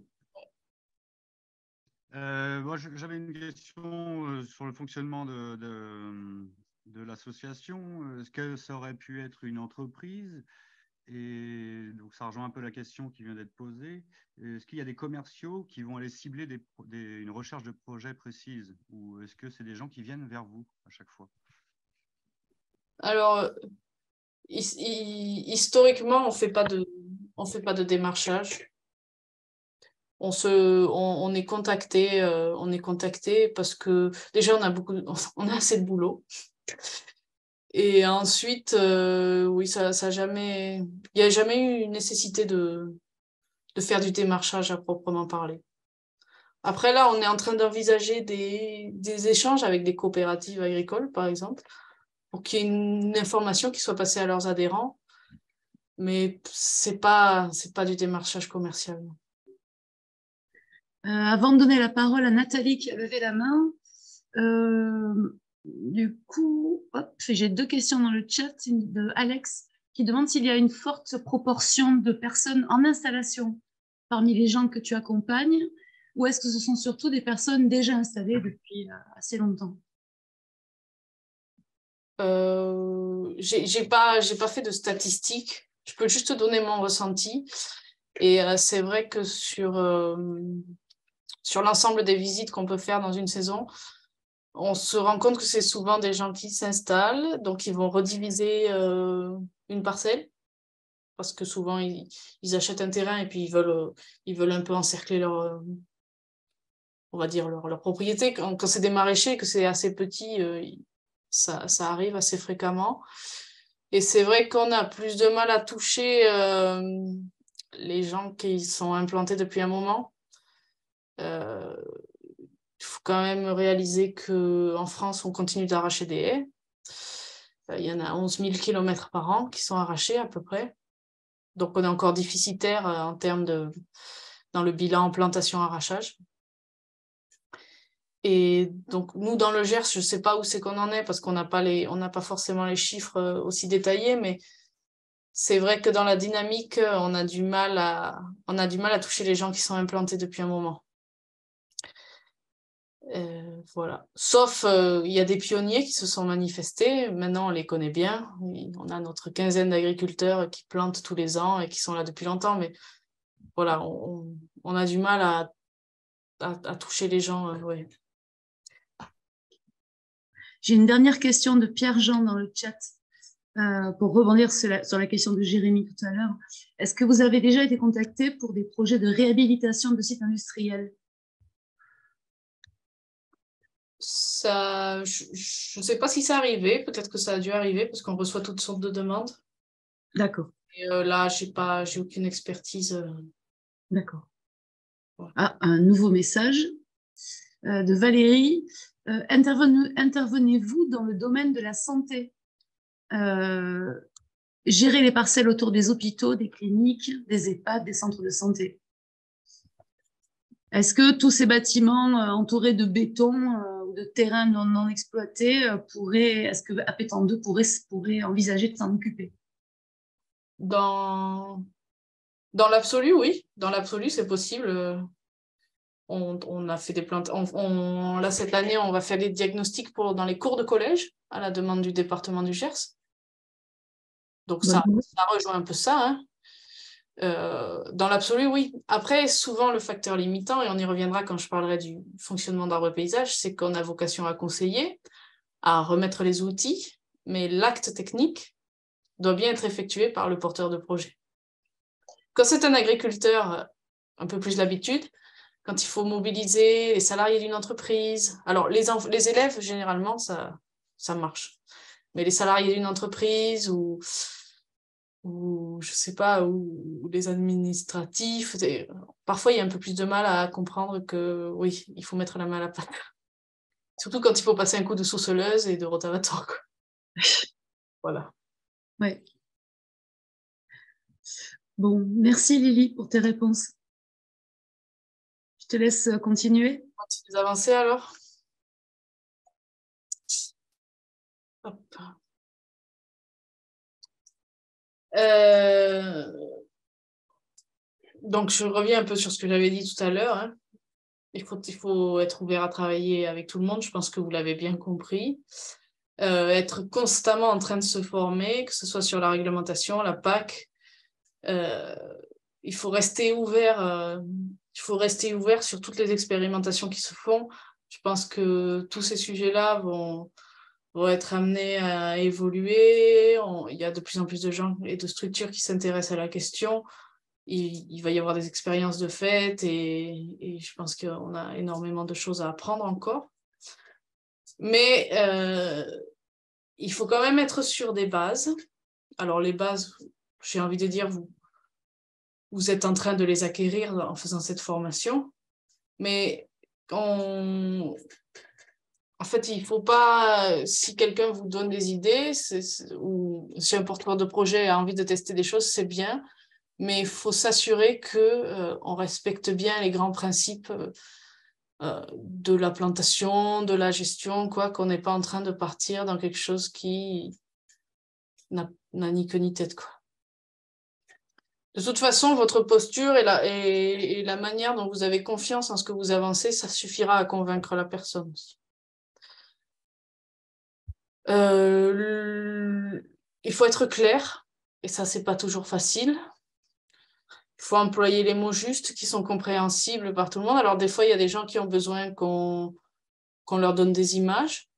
Euh, moi, j'avais une question euh, sur le fonctionnement de, de, de l'association. Est-ce que ça aurait pu être une entreprise? Et donc, ça rejoint un peu la question qui vient d'être posée. Est-ce qu'il y a des commerciaux qui vont aller cibler des, des, une recherche de projet précise? Ou est-ce que c'est des gens qui viennent vers vous à chaque fois? Alors, historiquement, on fait pas de, on fait pas de démarchage. On, se, on, on est contacté, euh, on est contacté parce que déjà on a beaucoup, on a assez de boulot. Et ensuite, euh, oui, ça, ça jamais, il n'y a jamais eu une nécessité de, de faire du démarchage à proprement parler. Après là, on est en train d'envisager des, des échanges avec des coopératives agricoles, par exemple, pour qu'il y ait une information qui soit passée à leurs adhérents, mais c'est pas, c'est pas du démarchage commercial. Euh, avant de donner la parole à Nathalie qui a levé la main, euh, du coup, hop, j'ai deux questions dans le chat de Alex qui demande s'il y a une forte proportion de personnes en installation parmi les gens que tu accompagnes, ou est-ce que ce sont surtout des personnes déjà installées depuis assez longtemps? euh, J'ai pas, j'ai pas fait de statistiques. Je peux juste donner mon ressenti. Et euh, c'est vrai que sur, euh, sur l'ensemble des visites qu'on peut faire dans une saison, on se rend compte que c'est souvent des gens qui s'installent, donc ils vont rediviser euh, une parcelle, parce que souvent ils, ils achètent un terrain et puis ils veulent, ils veulent un peu encercler leur, on va dire leur, leur propriété. Quand, quand c'est des maraîchers, que c'est assez petit, euh, ça, ça arrive assez fréquemment. Et c'est vrai qu'on a plus de mal à toucher euh, les gens qui sont implantés depuis un moment. Euh, Il faut quand même réaliser qu'en France, on continue d'arracher des haies. Il y en a onze mille kilomètres par an qui sont arrachés à peu près. Donc, on est encore déficitaire en termes de, dans le bilan plantation-arrachage. Et donc, nous, dans le Gers, je ne sais pas où c'est qu'on en est parce qu'on n'a pas les, on n'a pas forcément les chiffres aussi détaillés, mais c'est vrai que dans la dynamique, on a du mal à, on a du mal à toucher les gens qui sont implantés depuis un moment. Euh, voilà. Sauf, euh, il y a des pionniers qui se sont manifestés. Maintenant, on les connaît bien. On a notre quinzaine d'agriculteurs qui plantent tous les ans et qui sont là depuis longtemps. Mais voilà, on, on a du mal à, à, à toucher les gens. Euh, ouais. J'ai une dernière question de Pierre-Jean dans le chat euh, pour rebondir sur la, sur la question de Jérémy tout à l'heure. Est-ce que vous avez déjà été contacté pour des projets de réhabilitation de sites industriels? Ça, je ne sais pas si c'est arrivé, peut-être que ça a dû arriver parce qu'on reçoit toutes sortes de demandes. D'accord. Et euh, là, je n'ai pas, j'ai aucune expertise. Euh... D'accord. Ouais. Ah, un nouveau message euh, de Valérie. Euh, intervenez, intervenez-vous dans le domaine de la santé? euh, Gérer les parcelles autour des hôpitaux, des cliniques, des EHPAD, des centres de santé. Est-ce que tous ces bâtiments euh, entourés de béton euh, ou de terrains non, non exploités euh, pourraient, est-ce que A P T A N deux pourrait, pourrait envisager de s'en occuper? Dans, dans l'absolu, oui. Dans l'absolu, c'est possible. On, on a fait des plantes. On, on, là, cette année, on va faire des diagnostics pour, dans les cours de collège à la demande du département du Gers. Donc, ça, ça rejoint un peu ça. Hein. Euh, dans l'absolu, oui. Après, souvent, le facteur limitant, et on y reviendra quand je parlerai du fonctionnement d'Arbres Paysages, c'est qu'on a vocation à conseiller, à remettre les outils, mais l'acte technique doit bien être effectué par le porteur de projet. Quand c'est un agriculteur, un peu plus l'habitude, quand il faut mobiliser les salariés d'une entreprise, alors les, les élèves, généralement, ça, ça marche. Mais les salariés d'une entreprise ou ou je sais pas, ou, ou les administratifs. Parfois, il y a un peu plus de mal à comprendre que oui, il faut mettre la main à la pâte. Surtout quand il faut passer un coup de sauceleuse et de rotavator, quoi. Voilà. Ouais. Bon, merci Lily pour tes réponses. Je te laisse continuer. Continuez d'avancer alors. Hop. Euh... Donc, je reviens un peu sur ce que j'avais dit tout à l'heure, hein. Il faut, il faut être ouvert à travailler avec tout le monde, je pense que vous l'avez bien compris. Euh, être constamment en train de se former, que ce soit sur la réglementation, la P A C. Euh, il faut rester ouvert, euh, il faut rester ouvert sur toutes les expérimentations qui se font. Je pense que tous ces sujets-là vont, vont être amenés à évoluer. On, il y a de plus en plus de gens et de structures qui s'intéressent à la question. Il, il va y avoir des expériences de fait et, et je pense qu'on a énormément de choses à apprendre encore. Mais euh, il faut quand même être sur des bases. Alors les bases, j'ai envie de dire, vous, vous êtes en train de les acquérir en faisant cette formation. Mais on... en fait, il ne faut pas, si quelqu'un vous donne des idées, c'est, c'est, ou si un porteur de projet a envie de tester des choses, c'est bien. Mais il faut s'assurer qu'on euh, respecte bien les grands principes euh, de la plantation, de la gestion, quoi, qu'on n'est pas en train de partir dans quelque chose qui n'a, n'a ni queue ni tête, quoi. De toute façon, votre posture et la, et, et la manière dont vous avez confiance en ce que vous avancez, ça suffira à convaincre la personne. Euh, le... Il faut être clair, et ça, c'est pas toujours facile. Il faut employer les mots justes qui sont compréhensibles par tout le monde. Alors, des fois, il y a des gens qui ont besoin qu'on qu'on leur donne des images.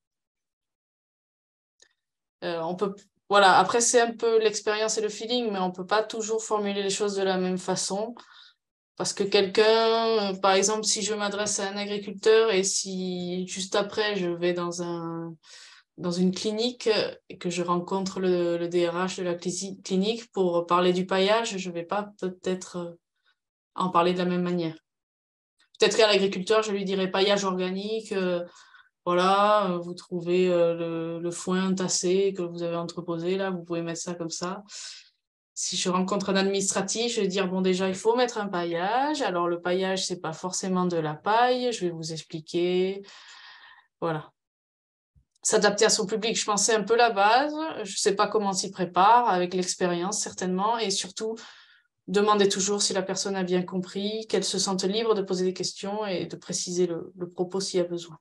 Euh, on peut... Voilà, après, c'est un peu l'expérience et le feeling, mais on ne peut pas toujours formuler les choses de la même façon. Parce que quelqu'un, par exemple, si je m'adresse à un agriculteur et si juste après, je vais dans un... dans une clinique et que je rencontre le, le D R H de la clinique pour parler du paillage, je ne vais pas peut-être en parler de la même manière. Peut-être qu'à l'agriculteur, je lui dirais paillage organique, euh, voilà, vous trouvez euh, le, le foin tassé que vous avez entreposé, là, vous pouvez mettre ça comme ça. Si je rencontre un administratif, je vais dire, bon, déjà, il faut mettre un paillage. Alors, le paillage, c'est pas forcément de la paille, je vais vous expliquer. Voilà. S'adapter à son public, je pense, c'est un peu la base. Je ne sais pas comment on s'y prépare, avec l'expérience certainement, et surtout, demander toujours si la personne a bien compris, qu'elle se sente libre de poser des questions et de préciser le, le propos s'il y a besoin.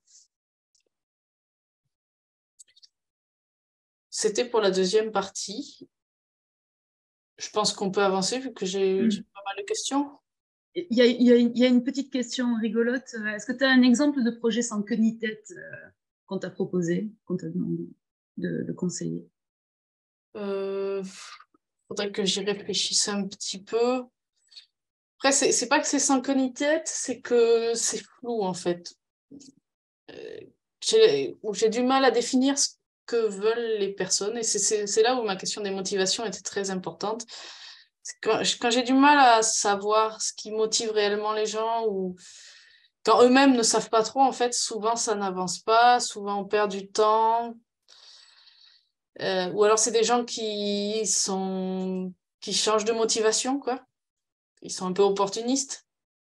C'était pour la deuxième partie. Je pense qu'on peut avancer vu que j'ai mmh. pas mal de questions. Il y, a, il, y a, il y a une petite question rigolote. Est-ce que tu as un exemple de projet sans queue ni tête euh, qu'on t'a proposé, qu'on t'a demandé de, de conseiller? Euh, faudrait que j'y réfléchisse un petit peu. Après, c'est, c'est pas que c'est sans queue ni tête, c'est que c'est flou en fait. Euh, j'ai, j'ai du mal à définir ce que veulent les personnes et c'est, c'est, c'est là où ma question des motivations était très importante. Quand, quand j'ai du mal à savoir ce qui motive réellement les gens ou quand eux-mêmes ne savent pas trop, en fait, souvent ça n'avance pas, souvent on perd du temps. Euh, ou alors c'est des gens qui sont qui changent de motivation, quoi. Ils sont un peu opportunistes.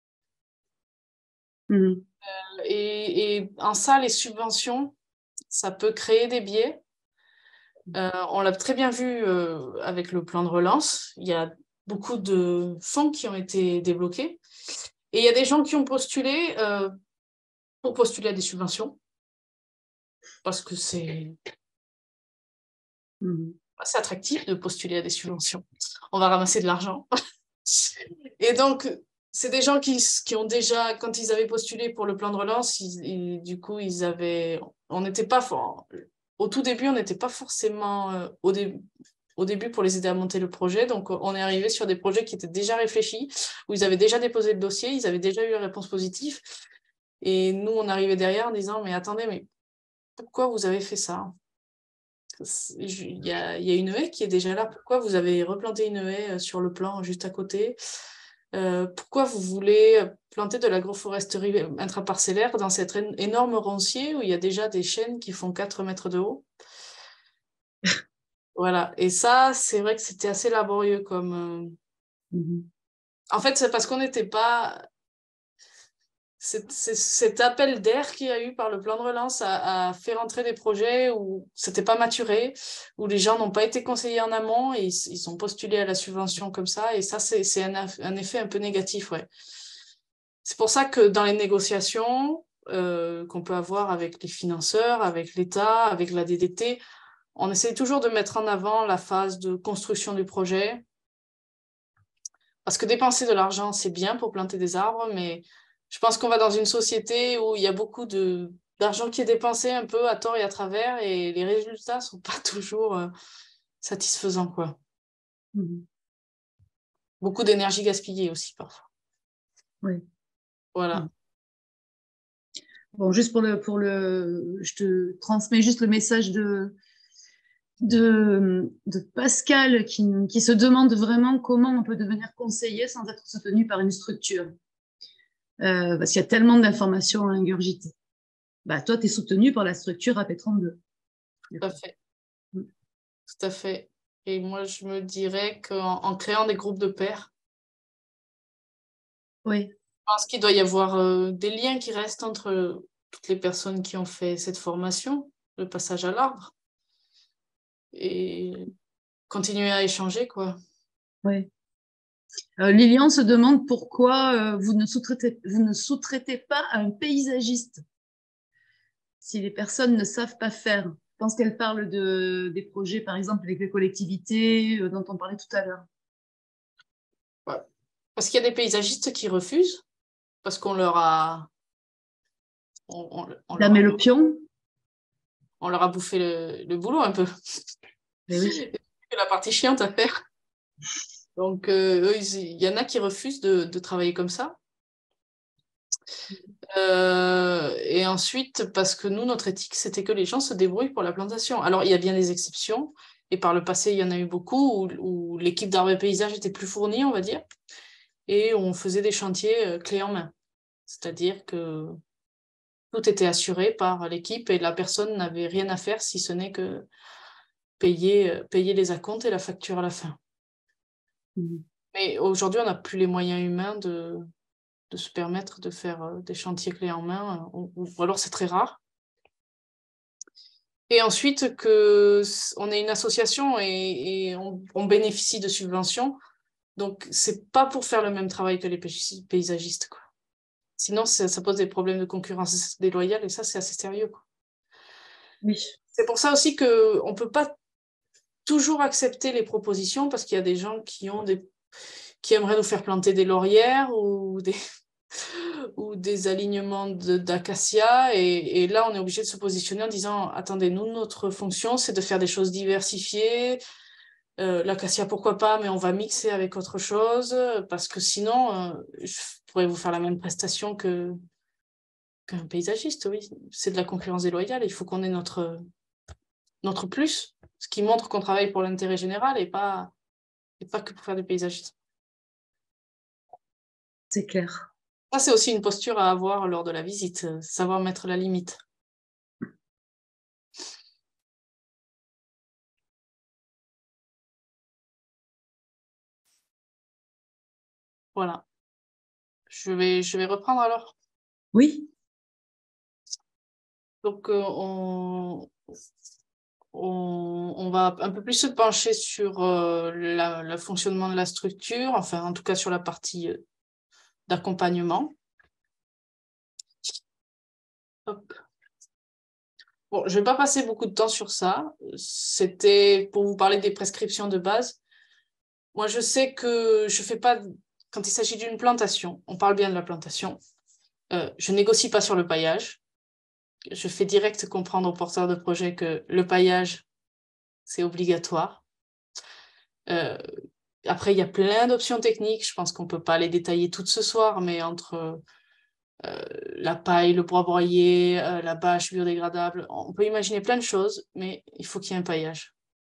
Mmh. Euh, et, et en ça, les subventions, ça peut créer des biais. Euh, on l'a très bien vu euh, avec le plan de relance. Il y a beaucoup de fonds qui ont été débloqués. Et il y a des gens qui ont postulé euh, pour postuler à des subventions. Parce que c'est mmh. assez attractif de postuler à des subventions. On va ramasser de l'argent. Et donc, c'est des gens qui, qui ont déjà, quand ils avaient postulé pour le plan de relance, ils, ils, du coup, ils avaient... On n'était pas... Au tout début, on n'était pas forcément euh, au, dé, au début pour les aider à monter le projet. Donc, on est arrivé sur des projets qui étaient déjà réfléchis, où ils avaient déjà déposé le dossier, ils avaient déjà eu la réponse positive. Et nous, on arrivait derrière en disant, mais attendez, mais pourquoi vous avez fait ça? Il y a, il y a une haie qui est déjà là. Pourquoi vous avez replanté une haie sur le plan juste à côté? Euh, pourquoi vous voulez planter de l'agroforesterie intraparcellaire dans cet énorme roncier où il y a déjà des chênes qui font quatre mètres de haut? Voilà. Et ça, c'est vrai que c'était assez laborieux comme... Euh... Mm-hmm. En fait, c'est parce qu'on n'était pas... C'est, c'est, cet appel d'air qu'il y a eu par le plan de relance a, a fait rentrer des projets où c'était pas maturé, où les gens n'ont pas été conseillés en amont et ils, ils ont postulé à la subvention comme ça. Et ça, c'est, c'est un, un effet un peu négatif, ouais. C'est pour ça que dans les négociations euh, qu'on peut avoir avec les financeurs, avec l'État, avec la D D T, on essaie toujours de mettre en avant la phase de construction du projet. Parce que dépenser de l'argent, c'est bien pour planter des arbres, mais je pense qu'on va dans une société où il y a beaucoup de, d'argent qui est dépensé un peu à tort et à travers et les résultats ne sont pas toujours euh, satisfaisants, quoi. Mmh. Beaucoup d'énergie gaspillée aussi, parfois. Oui. Voilà. Mmh. Bon, juste pour le, pour le... Je te transmets juste le message de, de, de Pascal qui, qui se demande vraiment comment on peut devenir conseiller sans être soutenu par une structure. Euh, parce qu'il y a tellement d'informations à ingurgiter. Bah, toi, tu es soutenu par la structure A P trente-deux. Tout à fait. Mm. Tout à fait. Et moi, je me dirais qu'en en créant des groupes de pairs, oui. Je pense qu'il doit y avoir euh, des liens qui restent entre toutes les personnes qui ont fait cette formation, le passage à l'arbre, et continuer à échanger, quoi. Oui. Euh, Lilian se demande pourquoi euh, vous ne sous-traitez, vous ne sous-traitez pas à un paysagiste si les personnes ne savent pas faire. Je pense qu'elle parle de, des projets, par exemple, avec les collectivités euh, dont on parlait tout à l'heure. Ouais. Parce qu'il y a des paysagistes qui refusent, parce qu'on leur a... On, on, on leur a... le pion. On leur a bouffé le, le boulot un peu. Mais oui. La partie chiante à faire. Donc, euh, eux, il y en a qui refusent de, de travailler comme ça. Euh, et ensuite, parce que nous, notre éthique, c'était que les gens se débrouillent pour la plantation. Alors, il y a bien des exceptions, et par le passé, il y en a eu beaucoup, où, où l'équipe d'arbres et paysages était plus fournie, on va dire, et on faisait des chantiers euh, clés en main. C'est-à-dire que tout était assuré par l'équipe, et la personne n'avait rien à faire, si ce n'est que payer, euh, payer les acomptes et la facture à la fin. Mmh. Mais aujourd'hui, on n'a plus les moyens humains de... de se permettre de faire euh, des chantiers clés en main, ou, ou alors c'est très rare. Et ensuite, qu'on ait une association et, et on, on bénéficie de subventions, donc c'est pas pour faire le même travail que les paysagistes, quoi. Sinon, ça, ça pose des problèmes de concurrence déloyale, et ça, c'est assez sérieux, quoi. Oui. C'est pour ça aussi qu'on ne peut pas toujours accepter les propositions, parce qu'il y a des gens qui, ont des... qui aimeraient nous faire planter des laurières ou des... ou des alignements d'acacia, et, et là on est obligé de se positionner en disant attendez, nous notre fonction c'est de faire des choses diversifiées, euh, l'acacia pourquoi pas, mais on va mixer avec autre chose, parce que sinon euh, je pourrais vous faire la même prestation que qu'un paysagiste. Oui, c'est de la concurrence déloyale, il faut qu'on ait notre notre plus, ce qui montre qu'on travaille pour l'intérêt général et pas et pas que pour faire des paysagistes. C'est clair. Ça, c'est aussi une posture à avoir lors de la visite, euh, savoir mettre la limite. Voilà. Je vais, je vais reprendre alors. Oui. Donc, euh, on, on, on va un peu plus se pencher sur euh, la, le fonctionnement de la structure, enfin, en tout cas sur la partie euh, d'accompagnement. Hop. Bon, je ne vais pas passer beaucoup de temps sur ça. C'était pour vous parler des prescriptions de base. Moi, je sais que je ne fais pas... Quand il s'agit d'une plantation, on parle bien de la plantation. Euh, je ne négocie pas sur le paillage. Je fais direct comprendre aux porteurs de projet que le paillage, c'est obligatoire. Euh, après, il y a plein d'options techniques. Je pense qu'on ne peut pas les détailler toutes ce soir, mais entre euh, la paille, le bois broyé, euh, la bâche biodégradable. On peut imaginer plein de choses, mais il faut qu'il y ait un paillage.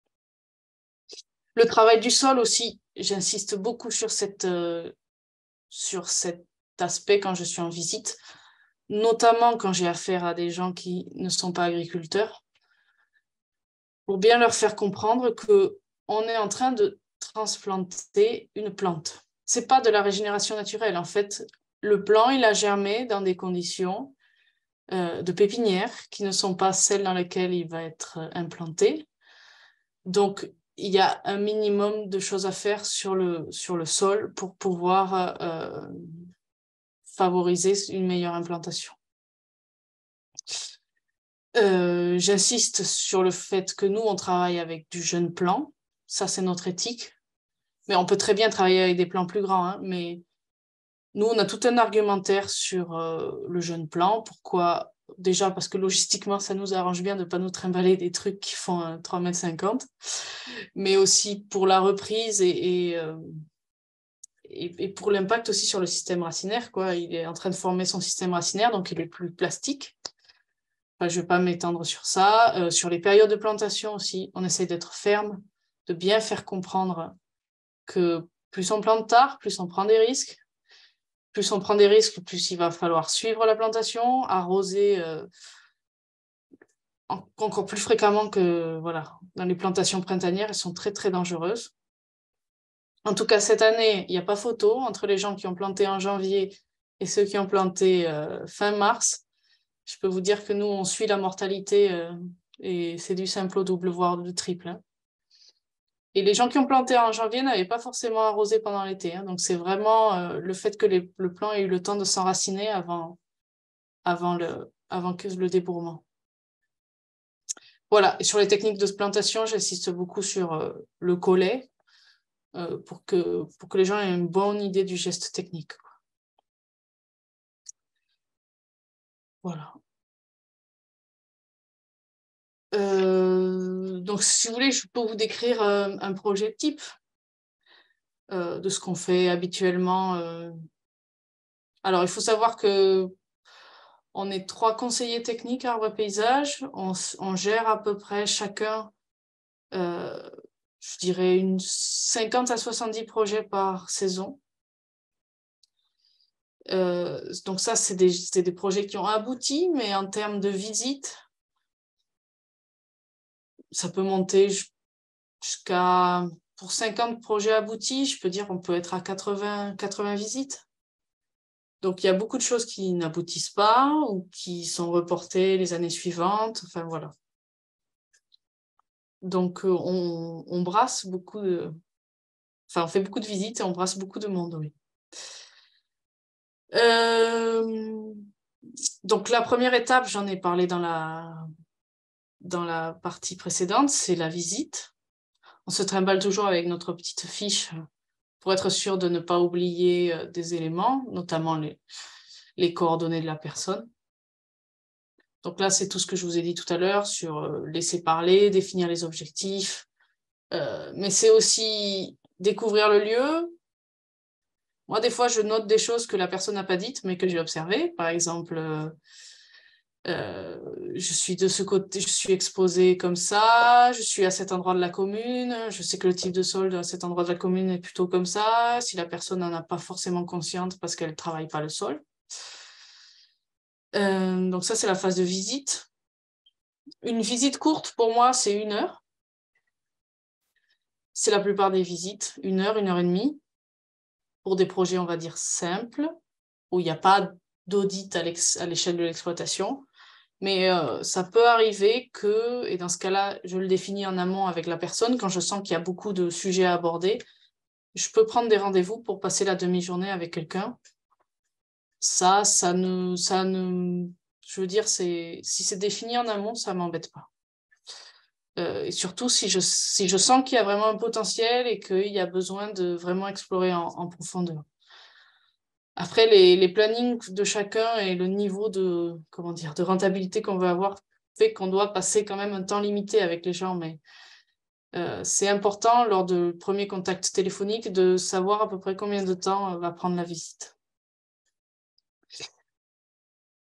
Le travail du sol aussi, j'insiste beaucoup sur, cette, euh, sur cet aspect quand je suis en visite, notamment quand j'ai affaire à des gens qui ne sont pas agriculteurs, pour bien leur faire comprendre qu'on est en train de transplanter une plante. Ce n'est pas de la régénération naturelle. En fait, le plant, il a germé dans des conditions euh, de pépinière qui ne sont pas celles dans lesquelles il va être implanté. Donc, il y a un minimum de choses à faire sur le, sur le sol pour pouvoir euh, favoriser une meilleure implantation. Euh, j'insiste sur le fait que nous, on travaille avec du jeune plant. Ça, c'est notre éthique. Mais on peut très bien travailler avec des plants plus grands. Hein, mais nous, on a tout un argumentaire sur euh, le jeune plant. Pourquoi? Déjà, parce que logistiquement, ça nous arrange bien de ne pas nous trimballer des trucs qui font euh, trois mètres cinquante. Mais aussi pour la reprise et, et, euh, et, et pour l'impact aussi sur le système racinaire, quoi. Il est en train de former son système racinaire, donc il est plus plastique. Enfin, je ne vais pas m'étendre sur ça. Euh, sur les périodes de plantation aussi, on essaie d'être ferme, de bien faire comprendre que plus on plante tard, plus on prend des risques. Plus on prend des risques, plus il va falloir suivre la plantation, arroser euh, en, encore plus fréquemment que voilà, dans les plantations printanières, elles sont très très dangereuses. En tout cas, cette année, il n'y a pas photo entre les gens qui ont planté en janvier et ceux qui ont planté euh, fin mars. Je peux vous dire que nous, on suit la mortalité euh, et c'est du simple au double, voire du triple. Hein. Et les gens qui ont planté en janvier n'avaient pas forcément arrosé pendant l'été. Hein. Donc, c'est vraiment euh, le fait que les, le plant ait eu le temps de s'enraciner avant, avant, le, avant que le débourrement. Voilà. Et sur les techniques de plantation, j'insiste beaucoup sur euh, le collet euh, pour, que, pour que les gens aient une bonne idée du geste technique. Quoi. Voilà. Euh, donc, si vous voulez, je peux vous décrire euh, un projet type euh, de ce qu'on fait habituellement. Euh. Alors, il faut savoir que on est trois conseillers techniques arbres et paysages. On, on gère à peu près chacun, euh, je dirais, une cinquante à soixante-dix projets par saison. Euh, donc ça, c'est des, c'est des projets qui ont abouti, mais en termes de visite, ça peut monter jusqu'à... Pour cinquante projets aboutis, je peux dire qu'on peut être à quatre-vingts, quatre-vingts visites. Donc, il y a beaucoup de choses qui n'aboutissent pas ou qui sont reportées les années suivantes. Enfin, voilà. Donc, on, on brasse beaucoup de... Enfin, on fait beaucoup de visites et on brasse beaucoup de monde, oui. Euh... Donc, la première étape, j'en ai parlé dans la... dans la partie précédente, c'est la visite. On se trimballe toujours avec notre petite fiche pour être sûr de ne pas oublier des éléments, notamment les, les coordonnées de la personne. Donc là, c'est tout ce que je vous ai dit tout à l'heure sur laisser parler, définir les objectifs. Euh, mais c'est aussi découvrir le lieu. Moi, des fois, je note des choses que la personne n'a pas dites, mais que j'ai observées. Par exemple, euh, euh, je suis de ce côté, je suis exposée comme ça, je suis à cet endroit de la commune, je sais que le type de sol à cet endroit de la commune est plutôt comme ça, si la personne n'en a pas forcément consciente parce qu'elle ne travaille pas le sol. Euh, donc ça, c'est la phase de visite. Une visite courte, pour moi, c'est une heure. C'est la plupart des visites, une heure, une heure et demie, pour des projets, on va dire, simples, où il n'y a pas d'audit à l'échelle de l'exploitation. Mais euh, ça peut arriver que, et dans ce cas-là, je le définis en amont avec la personne, quand je sens qu'il y a beaucoup de sujets à aborder, je peux prendre des rendez-vous pour passer la demi-journée avec quelqu'un. Ça, ça ne, ça ne, je veux dire, c'est, si c'est défini en amont, ça ne m'embête pas. Euh, et surtout, si je, si je sens qu'il y a vraiment un potentiel et qu'il y a besoin de vraiment explorer en, en profondeur. Après, les, les plannings de chacun et le niveau de, comment dire, de rentabilité qu'on veut avoir fait qu'on doit passer quand même un temps limité avec les gens. Mais euh, c'est important, lors du premier contact téléphonique, de savoir à peu près combien de temps va prendre la visite.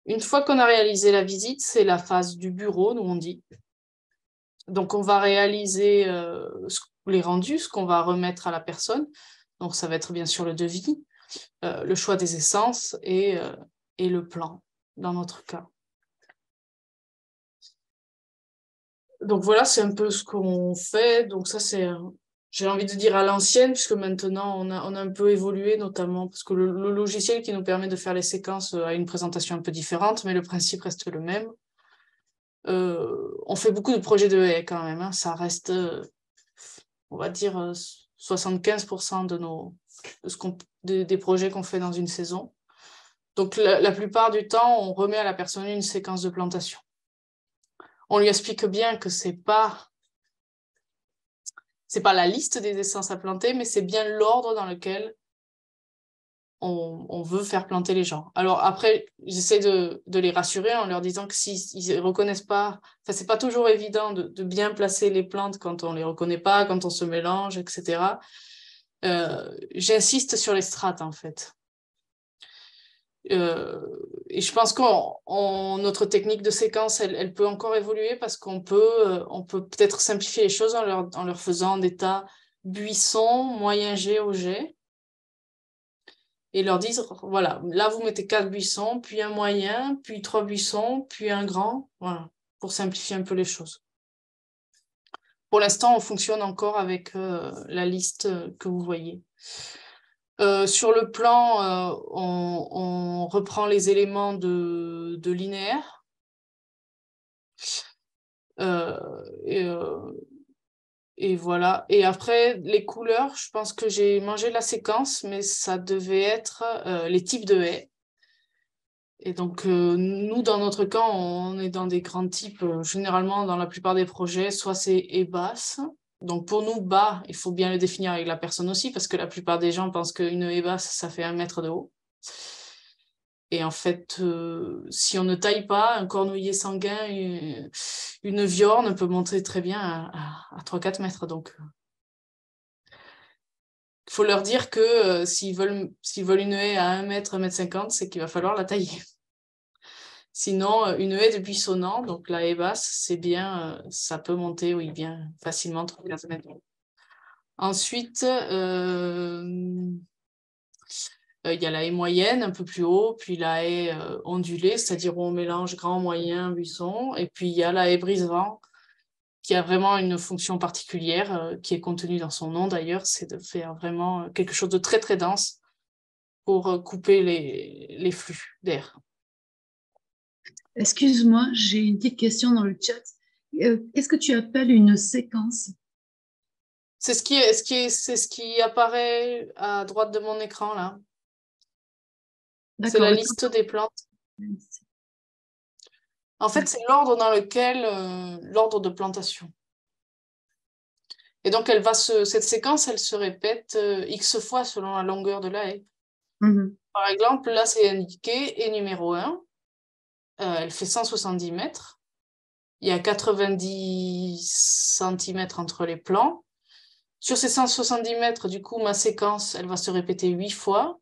Une fois qu'on a réalisé la visite, c'est la phase du bureau, nous on dit. Donc, on va réaliser euh, les rendus, ce qu'on va remettre à la personne. Donc, ça va être bien sûr le devis, euh, le choix des essences et, euh, et le plan, dans notre cas. Donc, voilà, c'est un peu ce qu'on fait. Donc, ça, c'est, j'ai envie de dire à l'ancienne, puisque maintenant, on a, on a un peu évolué, notamment parce que le, le logiciel qui nous permet de faire les séquences a une présentation un peu différente, mais le principe reste le même. Euh, on fait beaucoup de projets de haies quand même, hein. Ça reste, euh, on va dire, euh, soixante-quinze pour cent de nos, de ce qu'on, de, des projets qu'on fait dans une saison. Donc la, la plupart du temps, on remet à la personne une séquence de plantation. On lui explique bien que c'est pas, c'est pas la liste des essences à planter, mais c'est bien l'ordre dans lequel On, on veut faire planter les gens. Alors après, j'essaie de, de les rassurer en leur disant que s'ils ne reconnaissent pas, enfin, c'est pas toujours évident de, de bien placer les plantes quand on les reconnaît pas, quand on se mélange, et cetera. Euh, j'insiste sur les strates, en fait. Euh, et je pense que notre technique de séquence, elle, elle peut encore évoluer parce qu'on peut, euh, on peut peut-être simplifier les choses en leur, en leur faisant des tas buissons, moyen G au G. Et leur dire, voilà, là, vous mettez quatre buissons, puis un moyen, puis trois buissons, puis un grand, voilà, pour simplifier un peu les choses. Pour l'instant, on fonctionne encore avec euh, la liste que vous voyez. Euh, sur le plan, euh, on, on reprend les éléments de, de linéaire. Euh, et, euh, et voilà. Et après, les couleurs, je pense que j'ai mangé la séquence, mais ça devait être euh, les types de haies. Et donc, euh, nous, dans notre cas, on est dans des grands types, euh, généralement, dans la plupart des projets, soit c'est haies basses. Donc, pour nous, bas, il faut bien le définir avec la personne aussi, parce que la plupart des gens pensent qu'une haie basse, ça fait un mètre de haut. Et en fait, euh, si on ne taille pas, un cornouiller sanguin, une, une viorne peut monter très bien à, à, à trois quatre mètres. Donc, il faut leur dire que euh, s'ils veulent, s'ils veulent une haie à un mètre, un mètre cinquante, c'est qu'il va falloir la tailler. Sinon, une haie de buissonnant, donc la haie basse, c'est bien, euh, ça peut monter, oui, bien facilement trois quatre mètres. Ensuite, euh, il y a la haie moyenne, un peu plus haut, puis la haie euh, ondulée, c'est-à-dire où on mélange grand, moyen, buisson, et puis il y a la haie brise-vent, qui a vraiment une fonction particulière, euh, qui est contenue dans son nom d'ailleurs, c'est de faire vraiment quelque chose de très très dense pour euh, couper les, les flux d'air. Excuse-moi, j'ai une petite question dans le chat. Euh, Qu'est-ce que tu appelles une séquence? C'est ce qui est, ce qui est, c'est ce qui apparaît à droite de mon écran là. C'est la liste des plantes. En fait, c'est l'ordre dans lequel euh, l'ordre de plantation. Et donc, elle va se, cette séquence, elle se répète euh, X fois selon la longueur de la haie. Mm-hmm. Par exemple, là, c'est indiqué haie numéro un. Euh, elle fait cent soixante-dix mètres. Il y a quatre-vingt-dix centimètres entre les plans. Sur ces cent soixante-dix mètres, du coup, ma séquence, elle va se répéter huit fois.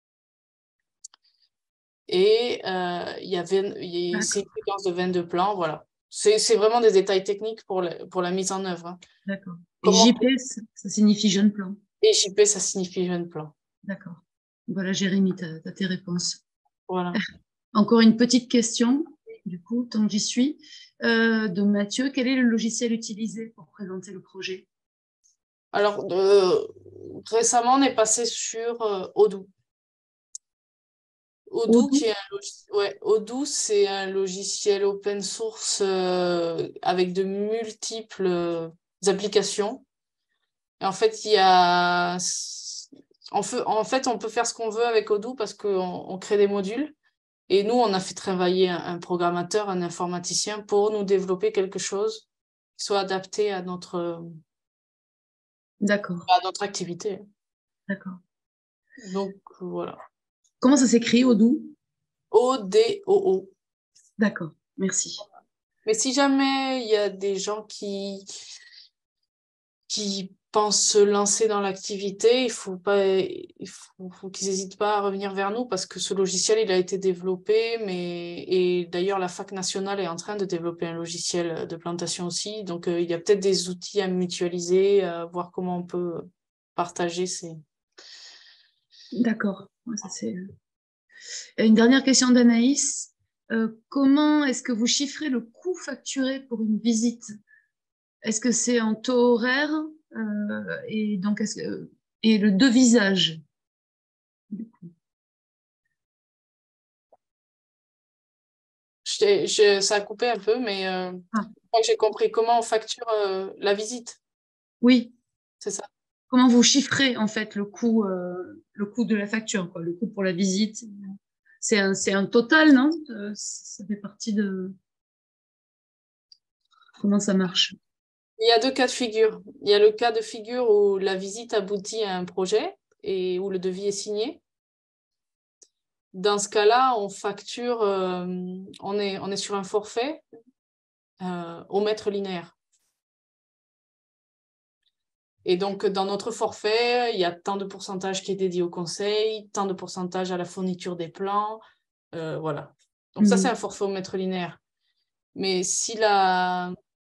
Et euh, il y avait il y a, c'est une séquence de vingt-deux plans, voilà. C'est, c'est vraiment des détails techniques pour la, pour la mise en œuvre. Hein. D'accord. Et J P, ça, ça signifie jeune plan. Et J P, ça signifie jeune plan. D'accord. Voilà, Jérémy, tu as tes réponses. Voilà. Encore une petite question, du coup, tant que j'y suis, euh, de Mathieu. Quel est le logiciel utilisé pour présenter le projet? Alors, euh, récemment, on est passé sur euh, Odoo. Odoo, Odoo, qui est un logiciel, ouais, Odoo, c'est un logiciel open source euh, avec de multiples euh, applications. Et en fait, il y a... En fait, en fait, on peut faire ce qu'on veut avec Odoo parce qu'on on crée des modules. Et nous, on a fait travailler un, un programmateur, un informaticien pour nous développer quelque chose qui soit adapté à notre, d'accord. à notre activité. D'accord. Donc, voilà. Comment ça s'écrit, Odoo? O D O O. D'accord, merci. Mais si jamais il y a des gens qui, qui pensent se lancer dans l'activité, il faut pas, il faut, faut qu'ils n'hésitent pas à revenir vers nous parce que ce logiciel, il a été développé, mais et d'ailleurs la fac nationale est en train de développer un logiciel de plantation aussi. Donc euh, il y a peut-être des outils à mutualiser, à voir comment on peut partager ces. D'accord. Ouais, ça, c'est... Une dernière question d'Anaïs. Euh, comment est-ce que vous chiffrez le coût facturé pour une visite? Est-ce que c'est en taux horaire euh, et donc est-ce que et le devisage du coup. Je, je, ça a coupé un peu, mais euh, Ah. je crois que j'ai compris comment on facture euh, la visite. Oui. C'est ça. Comment vous chiffrez en fait le coût, euh, le coût de la facture, quoi, le coût pour la visite? C'est un, c'est un total, non? euh, Ça fait partie de... Comment ça marche? Il y a deux cas de figure. Il y a le cas de figure où la visite aboutit à un projet et où le devis est signé. Dans ce cas-là, on facture, euh, on est, on est sur un forfait euh, au mètre linéaire. Et donc, dans notre forfait, il y a tant de pourcentage qui est dédié au conseil, tant de pourcentage à la fourniture des plans. Euh, voilà. Donc, mmh. ça, c'est un forfait au mètre linéaire. Mais si la,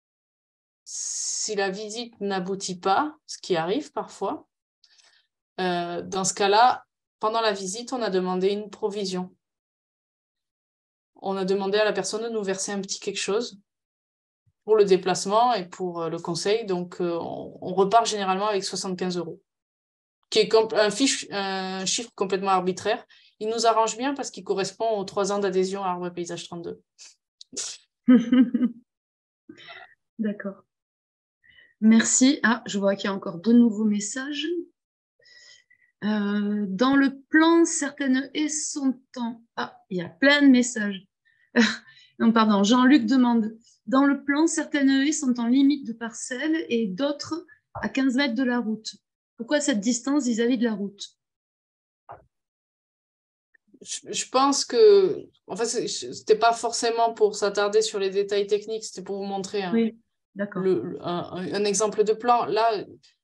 si la visite n'aboutit pas, ce qui arrive parfois, euh, dans ce cas-là, pendant la visite, on a demandé une provision. On a demandé à la personne de nous verser un petit quelque chose pour le déplacement et pour euh, le conseil. Donc, euh, on, on repart généralement avec soixante-quinze euros, qui est un, fiche, un chiffre complètement arbitraire. Il nous arrange bien parce qu'il correspond aux trois ans d'adhésion à Arbre et Paysage trente-deux. D'accord. Merci. Ah, je vois qu'il y a encore deux nouveaux messages. Euh, dans le plan, certaines haies sont en... Ah, il y a plein de messages. Non, pardon, Jean-Luc demande. Dans le plan, certaines haies sont en limite de parcelle et d'autres à quinze mètres de la route. Pourquoi cette distance vis-à-vis de la route? je, je pense que... En fait, ce n'était pas forcément pour s'attarder sur les détails techniques, c'était pour vous montrer un, oui, d'accord. Le, un, un exemple de plan. Là,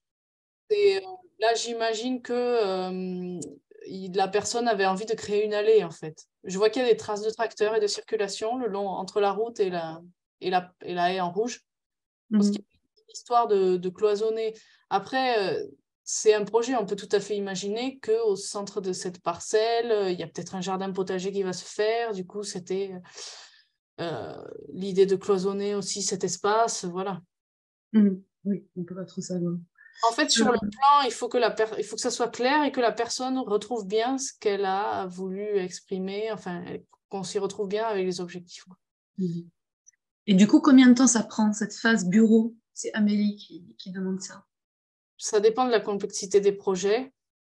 là j'imagine que euh, la personne avait envie de créer une allée, en fait. Je vois qu'il y a des traces de tracteurs et de circulation le long, entre la route et la, et la, et la haie en rouge. Je pense qu'il y a une histoire de, de cloisonner. Après, euh, c'est un projet, on peut tout à fait imaginer qu'au centre de cette parcelle, euh, il y a peut-être un jardin potager qui va se faire. Du coup, c'était euh, l'idée de cloisonner aussi cet espace. Voilà. Mmh. Oui, on ne peut pas trop savoir. En fait, sur le plan, il faut que, la per... il faut que ça soit clair et que la personne retrouve bien ce qu'elle a voulu exprimer, enfin, qu'on s'y retrouve bien avec les objectifs. Mmh. Et du coup, combien de temps ça prend, cette phase bureau? C'est Amélie qui, qui demande ça. Ça dépend de la complexité des projets.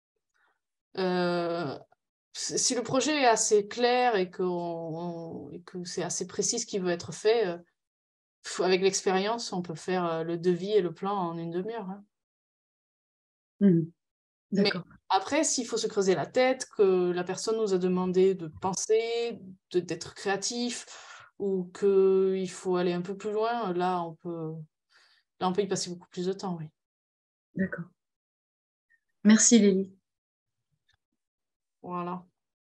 Euh, si le projet est assez clair et, on, et que c'est assez précis ce qui veut être fait, euh, avec l'expérience, on peut faire le devis et le plan en une demi-heure. Hein. Mmh. Mais après, s'il faut se creuser la tête, que la personne nous a demandé de penser, de, d'être créatif, ou qu'il faut aller un peu plus loin, là on peut, là, on peut y passer beaucoup plus de temps, oui. D'accord. Merci Lélie. Voilà.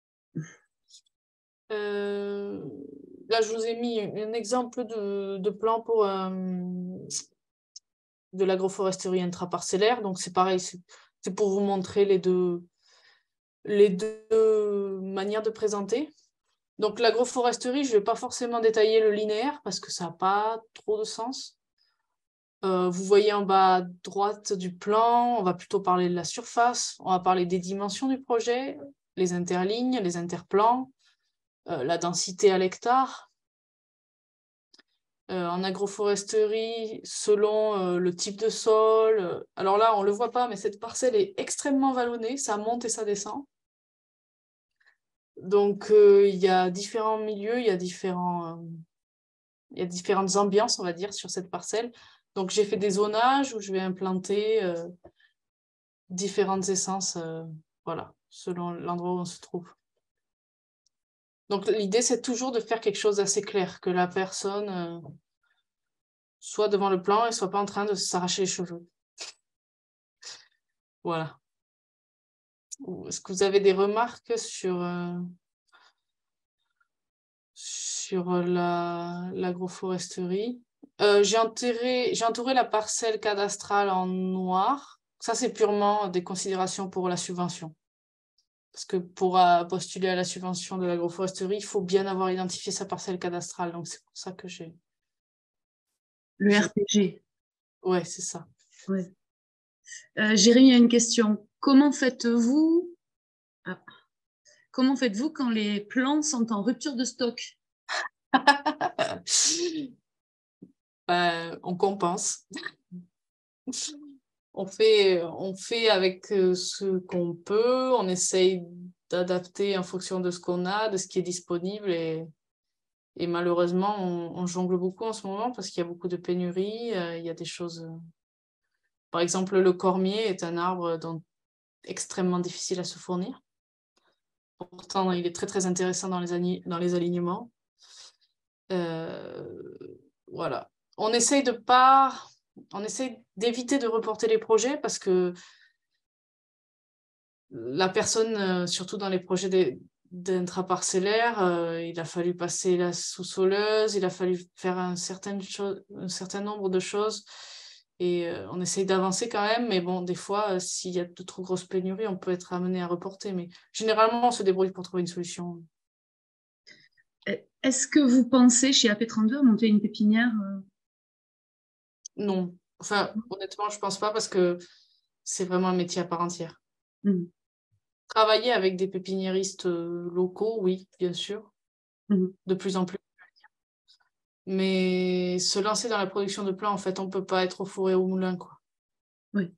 Euh, là, je vous ai mis un exemple de, de plan pour euh, de l'agroforesterie intraparcellaire. Donc, c'est pareil, c'est, c'est pour vous montrer les deux, les deux manières de présenter. Donc, l'agroforesterie, je ne vais pas forcément détailler le linéaire parce que ça n'a pas trop de sens. Euh, vous voyez en bas à droite du plan, on va plutôt parler de la surface, on va parler des dimensions du projet, les interlignes, les interplans, euh, la densité à l'hectare. Euh, en agroforesterie, selon euh, le type de sol. Euh, alors là, on ne le voit pas, mais cette parcelle est extrêmement vallonnée, ça monte et ça descend. Donc, euh, il y a différents milieux, il y a, différents, euh, il y a différentes ambiances, on va dire, sur cette parcelle. Donc, j'ai fait des zonages où je vais implanter euh, différentes essences, euh, voilà, selon l'endroit où on se trouve. Donc, l'idée, c'est toujours de faire quelque chose d'assez clair, que la personne euh, soit devant le plan et soit pas en train de s'arracher les cheveux. Voilà. Est-ce que vous avez des remarques sur, euh, sur la, l'agroforesterie? euh, j'ai enterré, j'ai entouré la parcelle cadastrale en noir. Ça, c'est purement des considérations pour la subvention. Parce que pour euh, postuler à la subvention de l'agroforesterie, il faut bien avoir identifié sa parcelle cadastrale. Donc, c'est pour ça que j'ai... Le R P G. Ouais, c'est ça. Ouais. Euh, Jérémy a une question. Comment faites-vous ah. Comment faites-vous quand les plants sont en rupture de stock? euh, On compense. On fait, on fait avec ce qu'on peut. On essaye d'adapter en fonction de ce qu'on a, de ce qui est disponible. Et, et malheureusement, on, on jongle beaucoup en ce moment parce qu'il y a beaucoup de pénuries. Euh, il y a des choses... Par exemple, le cormier est un arbre dont extrêmement difficile à se fournir. Pourtant, il est très très intéressant dans les, dans les alignements. Euh, voilà. On essaye de pas, on essaye d'éviter de reporter les projets parce que la personne, surtout dans les projets d'intraparcellaires, euh, il a fallu passer la sous-soleuse, il a fallu faire un certain, un certain nombre de choses. Et euh, on essaye d'avancer quand même, mais bon, des fois, euh, s'il y a de trop grosses pénuries, on peut être amené à reporter. Mais généralement, on se débrouille pour trouver une solution. Est-ce que vous pensez, chez A P trente-deux, à monter une pépinière? Non. Enfin, honnêtement, je pense pas parce que c'est vraiment un métier à part entière. Mmh. Travailler avec des pépiniéristes euh, locaux, oui, bien sûr. Mmh. De plus en plus. Mais se lancer dans la production de plants, en fait, on ne peut pas être au four et au moulin, quoi. Oui.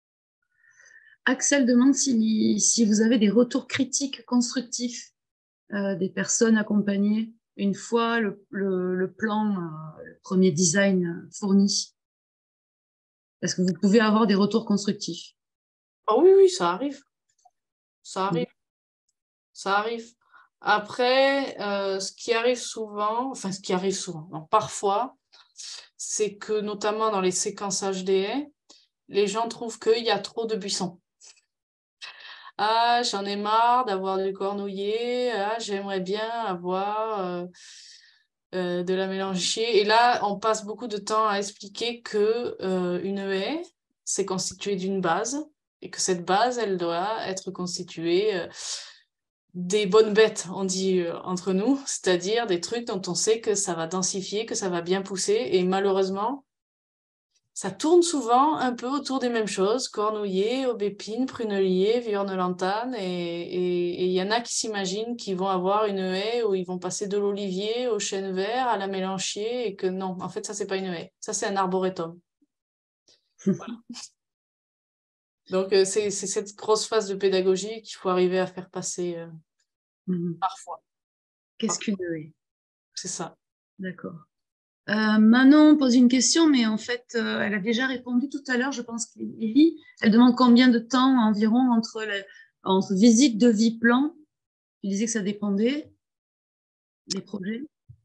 Axel demande si, si vous avez des retours critiques constructifs euh, des personnes accompagnées une fois le, le, le plan, euh, le premier design euh, fourni. Est-ce que vous pouvez avoir des retours constructifs? Ah oui, oui, ça arrive. Ça arrive. Mmh. Ça arrive. Après, euh, ce qui arrive souvent, enfin, ce qui arrive souvent, non, parfois, c'est que notamment dans les séquençages des haies, les gens trouvent qu'il y a trop de buissons. Ah, j'en ai marre d'avoir du cornouiller. Ah, j'aimerais bien avoir euh, euh, de la mélanchier. Et là, on passe beaucoup de temps à expliquer que euh, une haie, c'est constitué d'une base et que cette base, elle doit être constituée euh, des bonnes bêtes, on dit euh, entre nous, c'est-à-dire des trucs dont on sait que ça va densifier, que ça va bien pousser. Et malheureusement, ça tourne souvent un peu autour des mêmes choses, cornouiller, aubépine, prunelier, viorne-lantane, et il y en a qui s'imaginent qu'ils vont avoir une haie où ils vont passer de l'olivier au chêne vert, à la mélanchier, et que non, en fait, ça, c'est pas une haie. Ça, c'est un arboretum. Voilà. Donc, euh, c'est cette grosse phase de pédagogie qu'il faut arriver à faire passer euh, mmh. parfois. Qu'est-ce qu'une haie? C'est ça. D'accord. Euh, Manon pose une question, mais en fait, euh, elle a déjà répondu tout à l'heure, je pense qu'Élie, elle demande combien de temps environ entre, la, entre visite, devis, plan. Tu disais que ça dépendait des projets.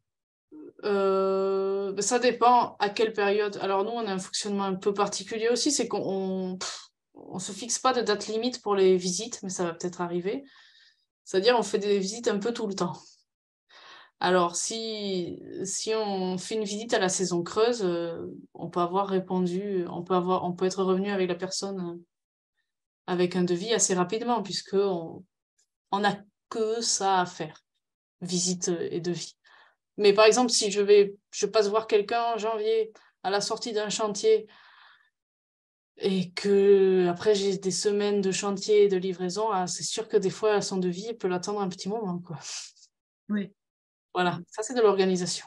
Euh, ça dépend à quelle période. Alors nous, on a un fonctionnement un peu particulier aussi, c'est qu'on on se fixe pas de date limite pour les visites, mais ça va peut-être arriver. C'est-à-dire on fait des visites un peu tout le temps. Alors, si, si on fait une visite à la saison creuse, euh, on peut avoir répondu, on peut, avoir, on peut être revenu avec la personne euh, avec un devis assez rapidement, puisqu'on on n'a que ça à faire, visite et devis. Mais par exemple, si je, vais, je passe voir quelqu'un en janvier à la sortie d'un chantier et que après j'ai des semaines de chantier et de livraison, ah, c'est sûr que des fois, son devis peut l'attendre un petit moment, quoi. Oui. Voilà, ça c'est de l'organisation.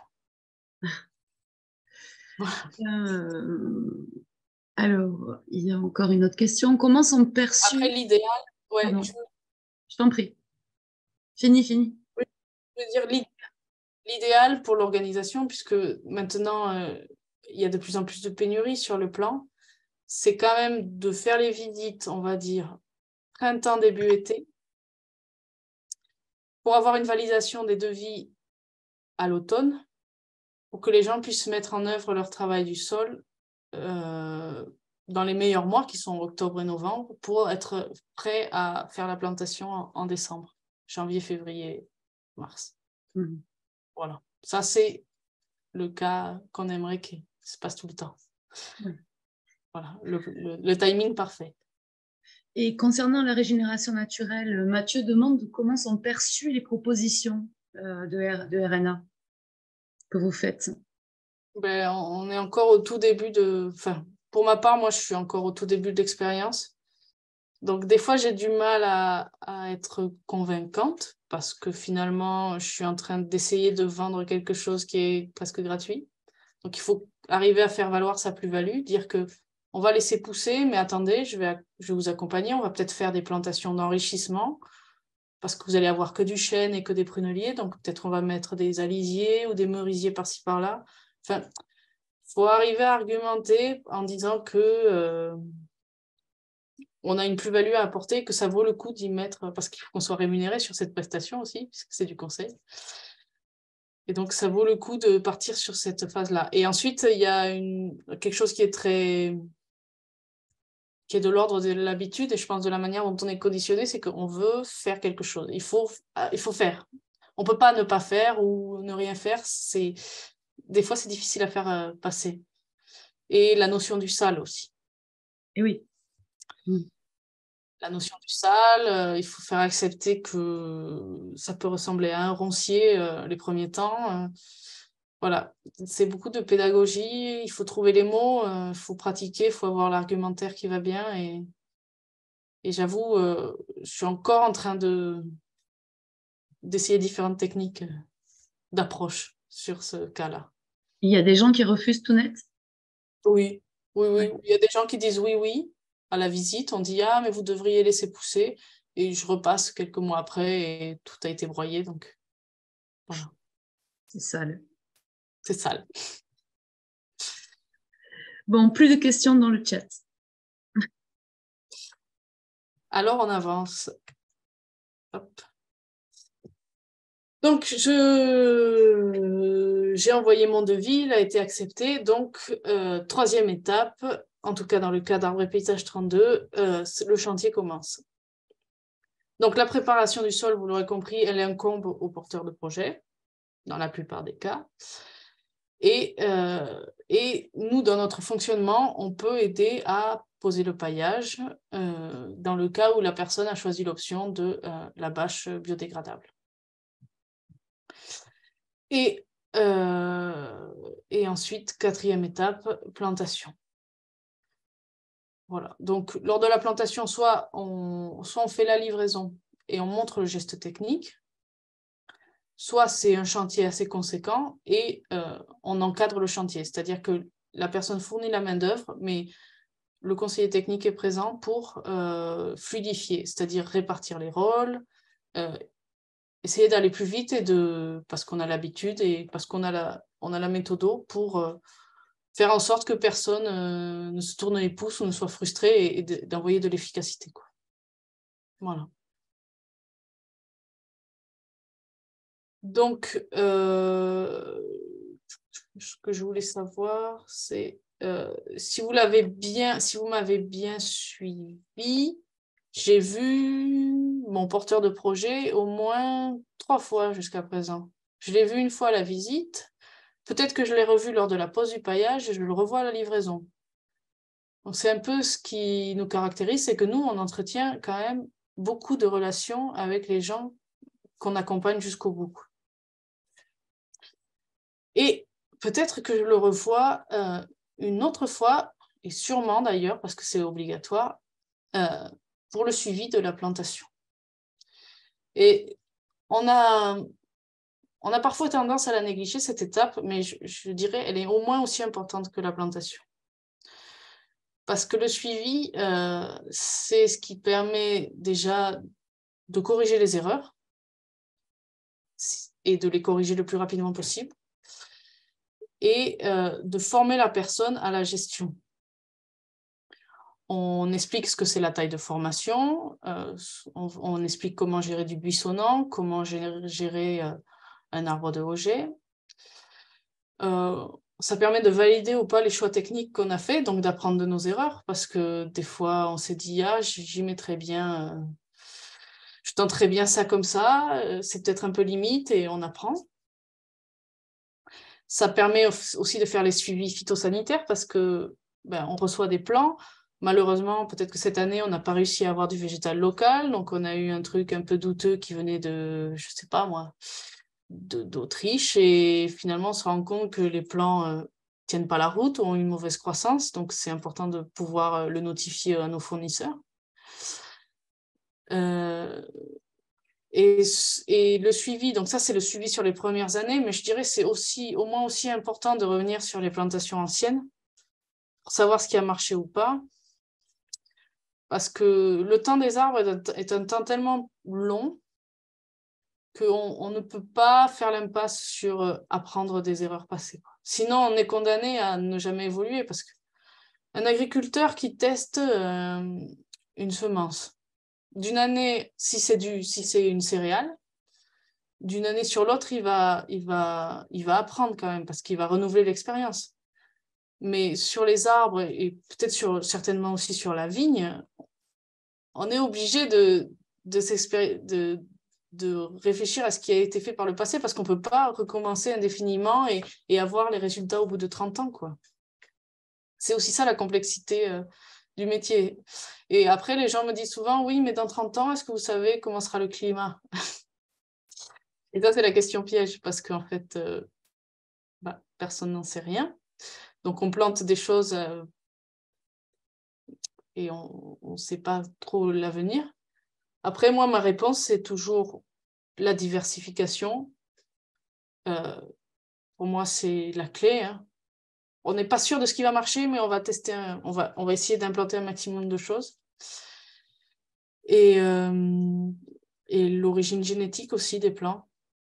euh, alors, il y a encore une autre question. Comment sont perçus... Après, l'idéal, ouais, je... je t'en prie. Fini, fini. Oui, je veux dire l'idéal pour l'organisation, puisque maintenant, euh, il y a de plus en plus de pénuries sur le plan, c'est quand même de faire les visites, on va dire, printemps, début été, pour avoir une validation des devis à l'automne, pour que les gens puissent mettre en œuvre leur travail du sol euh, dans les meilleurs mois, qui sont octobre et novembre, pour être prêt à faire la plantation en, en décembre, janvier, février, mars. Mmh. Voilà, ça c'est le cas qu'on aimerait qu'il se passe tout le temps. Mmh. Voilà, le, le, le timing parfait. Et concernant la régénération naturelle, Mathieu demande comment sont perçues les propositions euh, de, R, de R N A que vous faites. Ben, on est encore au tout début de... Enfin, pour ma part, moi, je suis encore au tout début de l'expérience. Donc, des fois, j'ai du mal à, à être convaincante parce que finalement, je suis en train d'essayer de vendre quelque chose qui est presque gratuit. Donc, il faut arriver à faire valoir sa plus-value, dire que on va laisser pousser, mais attendez, je vais, je vais vous accompagner. On va peut-être faire des plantations d'enrichissement parce que vous allez avoir que du chêne et que des pruneliers. Donc, peut-être on va mettre des alisiers ou des merisiers par-ci, par-là. Enfin, il faut arriver à argumenter en disant que euh, on a une plus-value à apporter, que ça vaut le coup d'y mettre, parce qu'il faut qu'on soit rémunéré sur cette prestation aussi, puisque c'est du conseil. Et donc, ça vaut le coup de partir sur cette phase-là. Et ensuite, il y a une, quelque chose qui est très... qui est de l'ordre de l'habitude, et je pense de la manière dont on est conditionné, c'est qu'on veut faire quelque chose. Il faut, il faut faire. On ne peut pas ne pas faire ou ne rien faire. C'est... Des fois, c'est difficile à faire euh, passer. Et la notion du sale aussi. Et oui. Mmh. La notion du sale, euh, il faut faire accepter que ça peut ressembler à un roncier euh, les premiers temps. Euh, voilà, c'est beaucoup de pédagogie, il faut trouver les mots, il euh, faut pratiquer, il faut avoir l'argumentaire qui va bien. Et, et j'avoue, euh, je suis encore en train de, d'essayer différentes techniques euh, d'approche sur ce cas-là. Il y a des gens qui refusent tout net? Oui, oui, oui. Ouais. Il y a des gens qui disent oui, oui. À la visite, on dit « Ah, mais vous devriez laisser pousser ». Et je repasse quelques mois après et tout a été broyé. Donc, voilà. C'est sale. C'est sale. Bon, plus de questions dans le chat. Alors, on avance. Hop. Donc, je... j'ai envoyé mon devis, il a été accepté. Donc, euh, troisième étape, en tout cas dans le cas d'Arbres et Paysages trente-deux, euh, le chantier commence. Donc, la préparation du sol, vous l'aurez compris, elle incombe aux porteurs de projet, dans la plupart des cas. Et, euh, et nous, dans notre fonctionnement, on peut aider à poser le paillage euh, dans le cas où la personne a choisi l'option de euh, la bâche biodégradable. Et, euh, et ensuite, quatrième étape, plantation. Voilà. Donc, lors de la plantation, soit on, soit on fait la livraison et on montre le geste technique, soit c'est un chantier assez conséquent et euh, on encadre le chantier. C'est-à-dire que la personne fournit la main-d'œuvre, mais le conseiller technique est présent pour euh, fluidifier, c'est-à-dire répartir les rôles, euh, essayer d'aller plus vite et de, parce qu'on a l'habitude et parce qu'on a la, on a la méthode pour euh, faire en sorte que personne euh, ne se tourne les pouces ou ne soit frustré et, et d'envoyer de l'efficacité, quoi. Voilà. Donc, euh, ce que je voulais savoir, c'est euh, si vous l'avez bien, si vous m'avez bien suivi, j'ai vu mon porteur de projet au moins trois fois jusqu'à présent. Je l'ai vu une fois à la visite. Peut-être que je l'ai revu lors de la pose du paillage et je le revois à la livraison. Donc, c'est un peu ce qui nous caractérise, c'est que nous, on entretient quand même beaucoup de relations avec les gens qu'on accompagne jusqu'au bout. Et peut-être que je le revois euh, une autre fois, et sûrement d'ailleurs, parce que c'est obligatoire, euh, pour le suivi de la plantation. Et on a, on a parfois tendance à la négliger, cette étape, mais je, je dirais qu'elle est au moins aussi importante que la plantation. Parce que le suivi, euh, c'est ce qui permet déjà de corriger les erreurs et de les corriger le plus rapidement possible, et euh, de former la personne à la gestion. On explique ce que c'est la taille de formation, euh, on, on explique comment gérer du buissonnant, comment gérer, gérer euh, un arbre de Auger. Euh, ça permet de valider ou pas les choix techniques qu'on a fait, donc d'apprendre de nos erreurs, parce que des fois, on s'est dit, ah, j'y mettrais bien, euh, je tenterais bien ça comme ça, euh, c'est peut-être un peu limite, et on apprend. Ça permet aussi de faire les suivis phytosanitaires, parce que ben, on reçoit des plans. Malheureusement, peut-être que cette année, on n'a pas réussi à avoir du végétal local, donc on a eu un truc un peu douteux qui venait de, je sais pas moi, d'Autriche, et finalement on se rend compte que les plants euh, tiennent pas la route, ont une mauvaise croissance, donc c'est important de pouvoir euh, le notifier à nos fournisseurs. Euh, et, et le suivi, donc ça c'est le suivi sur les premières années, mais je dirais c'est aussi au moins aussi important de revenir sur les plantations anciennes pour savoir ce qui a marché ou pas, parce que le temps des arbres est un, est un temps tellement long qu'on on ne peut pas faire l'impasse sur euh, apprendre des erreurs passées. Sinon, on est condamné à ne jamais évoluer, parce qu'un agriculteur qui teste euh, une semence, d'une année, si c'est du, si c'est une céréale, d'une année sur l'autre, il va, il, va, il va apprendre quand même, parce qu'il va renouveler l'expérience. Mais sur les arbres, et peut-être sur, certainement aussi sur la vigne, on est obligé de, de s'expérimenter, de, de réfléchir à ce qui a été fait par le passé, parce qu'on ne peut pas recommencer indéfiniment et, et avoir les résultats au bout de trente ans, quoi. C'est aussi ça la complexité euh, du métier. Et après, les gens me disent souvent, oui, mais dans trente ans, est-ce que vous savez comment sera le climat? Et ça, c'est la question piège, parce qu'en fait, euh, bah, personne n'en sait rien. Donc, on plante des choses euh, et on ne sait pas trop l'avenir. Après, moi, ma réponse, c'est toujours la diversification. Euh, pour moi, c'est la clé. Hein. On n'est pas sûr de ce qui va marcher, mais on va tester, un, on, va, on va essayer d'implanter un maximum de choses. Et, euh, et l'origine génétique aussi des plants.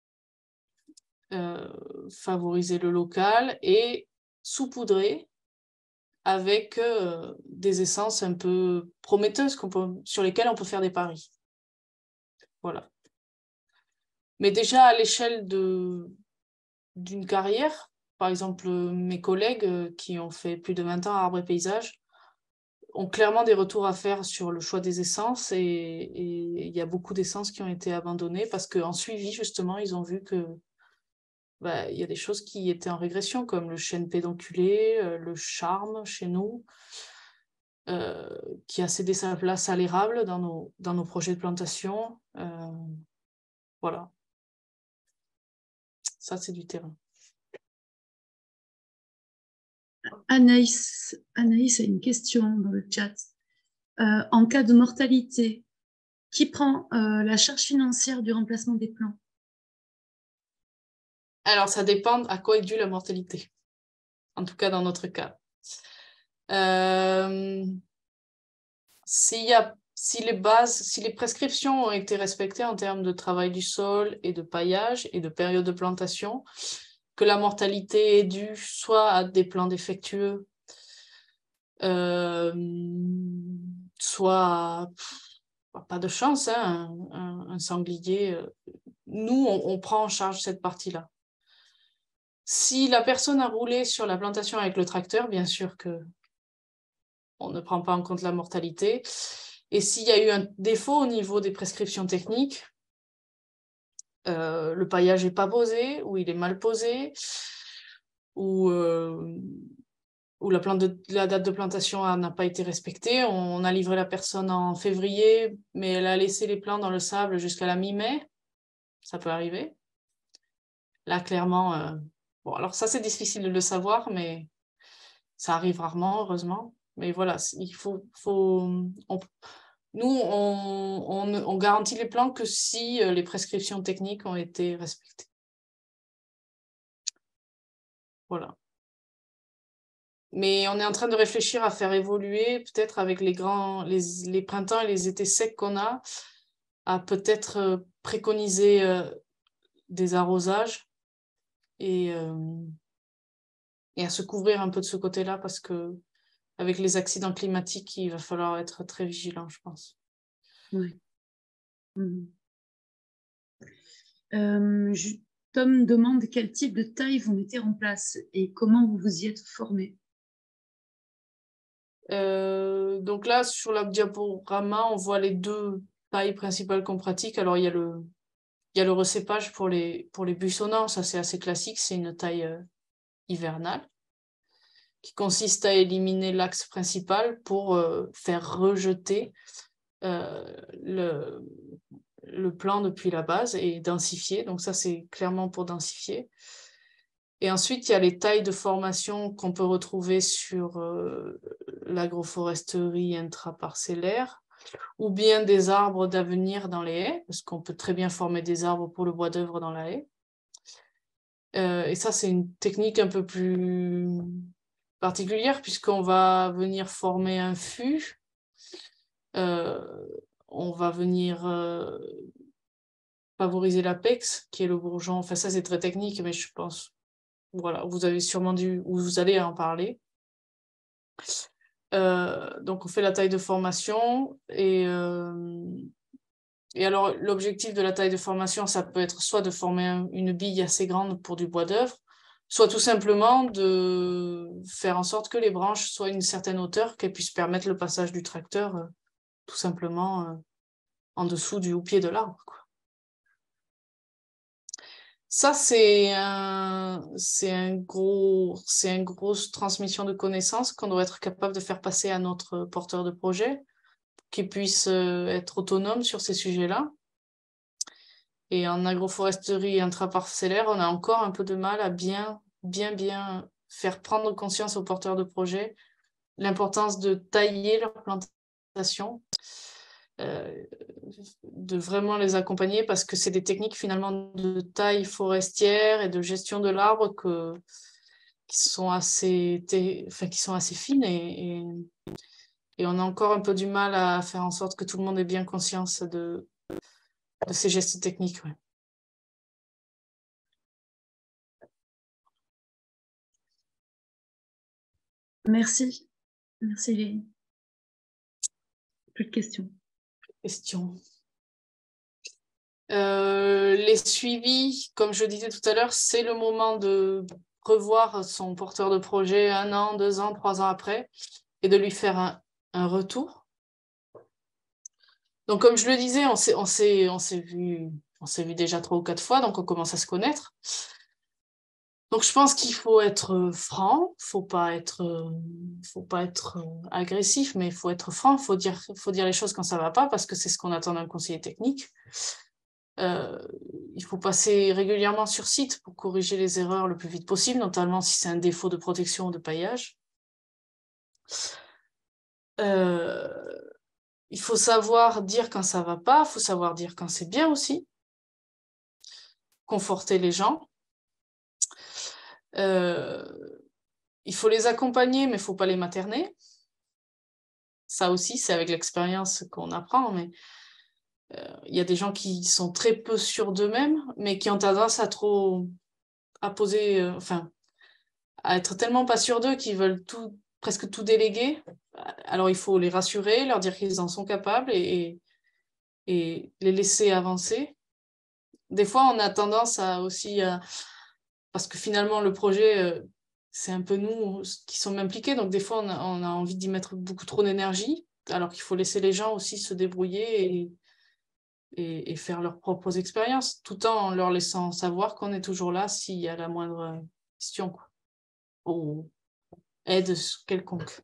Euh, favoriser le local et saupoudrer avec euh, des essences un peu prometteuses qu'on peut, sur lesquelles on peut faire des paris. Voilà. Mais déjà, à l'échelle de, d'une carrière, par exemple, mes collègues qui ont fait plus de vingt ans à Arbres et Paysages ont clairement des retours à faire sur le choix des essences, et il y a beaucoup d'essences qui ont été abandonnées parce qu'en suivi, justement, ils ont vu que bah, y a des choses qui étaient en régression, comme le chêne pédonculé, euh, le charme chez nous, euh, qui a cédé sa place à l'érable dans nos, dans nos projets de plantation. Euh, voilà. Ça, c'est du terrain. Anaïs, Anaïs a une question dans le chat. Euh, en cas de mortalité, qui prend euh, la charge financière du remplacement des plants? Alors, ça dépend à quoi est due la mortalité. En tout cas, dans notre cas. Euh, s'il y a, si les bases, si les prescriptions ont été respectées en termes de travail du sol et de paillage et de période de plantation, que la mortalité est due soit à des plants défectueux, euh, soit à, pff, pas de chance, hein, un, un sanglier. Euh, nous, on, on prend en charge cette partie-là. Si la personne a roulé sur la plantation avec le tracteur, bien sûr que on ne prend pas en compte la mortalité. Et s'il y a eu un défaut au niveau des prescriptions techniques, euh, le paillage n'est pas posé, ou il est mal posé, ou, euh, ou la, plante de, la date de plantation n'a pas été respectée, on a livré la personne en février, mais elle a laissé les plants dans le sable jusqu'à la mi-mai, ça peut arriver. Là, clairement, euh, bon, alors ça c'est difficile de le savoir, mais ça arrive rarement, heureusement. Mais voilà, il faut... faut on, nous, on, on, on garantit les plants que si les prescriptions techniques ont été respectées. Voilà. Mais on est en train de réfléchir à faire évoluer, peut-être avec les grands, les, les printemps et les étés secs qu'on a, à peut-être préconiser euh, des arrosages et, euh, et à se couvrir un peu de ce côté-là, parce que avec les accidents climatiques, il va falloir être très vigilant, je pense. Oui. Mmh. Euh, je, Tom demande quel type de taille vous mettez en place et comment vous vous y êtes formé. Euh, donc là, sur le diaporama, on voit les deux tailles principales qu'on pratique. Alors, il y a le, il y a le recépage pour les, pour les buissonnants. Ça, c'est assez classique. C'est une taille euh, hivernale qui consiste à éliminer l'axe principal pour euh, faire rejeter euh, le, le plan depuis la base et densifier. Donc ça, c'est clairement pour densifier. Et ensuite, il y a les tailles de formation qu'on peut retrouver sur euh, l'agroforesterie intraparcellaire ou bien des arbres d'avenir dans les haies, parce qu'on peut très bien former des arbres pour le bois d'œuvre dans la haie. Euh, et ça, c'est une technique un peu plus particulière puisqu'on va venir former un fût, euh, on va venir euh, favoriser l'apex, qui est le bourgeon. Enfin, ça, c'est très technique, mais je pense, voilà, vous avez sûrement dû, ou vous allez en parler. Euh, donc, on fait la taille de formation et, euh, et alors, l'objectif de la taille de formation, ça peut être soit de former un, une bille assez grande pour du bois d'œuvre, soit tout simplement de faire en sorte que les branches soient à une certaine hauteur, qu'elles puissent permettre le passage du tracteur euh, tout simplement euh, en dessous du pied de l'arbre, quoi. Ça, c'est un, c'est un gros, c'est une grosse transmission de connaissances qu'on doit être capable de faire passer à notre porteur de projet, qui puisse euh, être autonome sur ces sujets-là. Et en agroforesterie intraparcellaire, on a encore un peu de mal à bien, bien, bien faire prendre conscience aux porteurs de projet l'importance de tailler leur plantation, euh, de vraiment les accompagner parce que c'est des techniques finalement de taille forestière et de gestion de l'arbre que, qui sont assez, enfin, qui sont assez fines et, et, et on a encore un peu du mal à faire en sorte que tout le monde ait bien conscience de, de ces gestes techniques. Ouais. Merci. Merci, Lélie. Plus de questions. Question. Euh, les suivis, comme je disais tout à l'heure, c'est le moment de revoir son porteur de projet un an, deux ans, trois ans après et de lui faire un, un retour. Donc, comme je le disais, on s'est, on s'est, on s'est vu, on s'est vu déjà trois ou quatre fois, donc on commence à se connaître. Donc, je pense qu'il faut être franc, faut pas être, faut pas être agressif, mais il faut être franc, faut dire, faut dire les choses quand ça va pas, parce que c'est ce qu'on attend d'un conseiller technique. Euh, il faut passer régulièrement sur site pour corriger les erreurs le plus vite possible, notamment si c'est un défaut de protection ou de paillage. Euh, il faut savoir dire quand ça va pas, il faut savoir dire quand c'est bien aussi. Conforter les gens. Euh, il faut les accompagner, mais il ne faut pas les materner. Ça aussi, c'est avec l'expérience qu'on apprend, mais euh, il y a des gens qui sont très peu sûrs d'eux-mêmes, mais qui ont tendance à trop à poser, euh, enfin, à être tellement pas sûrs d'eux qu'ils veulent tout, presque tout déléguer. Alors il faut les rassurer, leur dire qu'ils en sont capables et, et les laisser avancer. Des fois, on a tendance à aussi, à... parce que finalement, le projet, euh, c'est un peu nous qui sommes impliqués, donc des fois, on a, on a envie d'y mettre beaucoup trop d'énergie, alors qu'il faut laisser les gens aussi se débrouiller et, et, et faire leurs propres expériences, tout en leur laissant savoir qu'on est toujours là s'il y a la moindre question, quoi, ou aide quelconque.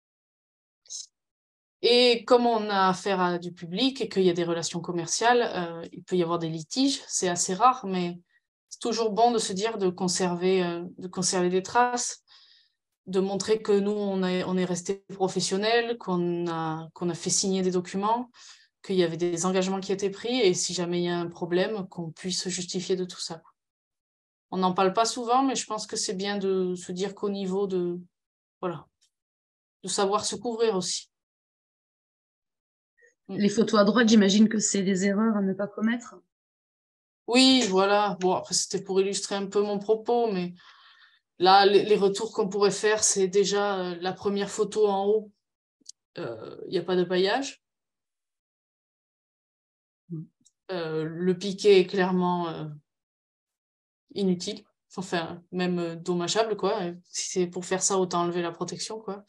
Et comme on a affaire à du public et qu'il y a des relations commerciales, euh, il peut y avoir des litiges, c'est assez rare, mais c'est toujours bon de se dire de conserver, euh, de conserver des traces, de montrer que nous, on est, on est resté professionnel, qu'on a, qu'on a fait signer des documents, qu'il y avait des engagements qui étaient pris, et si jamais il y a un problème, qu'on puisse se justifier de tout ça. On n'en parle pas souvent, mais je pense que c'est bien de se dire qu'au niveau de, voilà, de savoir se couvrir aussi. Les photos à droite, j'imagine que c'est des erreurs à ne pas commettre. Oui, voilà. Bon, après, c'était pour illustrer un peu mon propos, mais là, les, les retours qu'on pourrait faire, c'est déjà euh, la première photo en haut, il euh, n'y a pas de paillage. Euh, le piqué est clairement, euh, inutile, enfin même euh, dommageable, quoi. Si c'est pour faire ça, autant enlever la protection, quoi.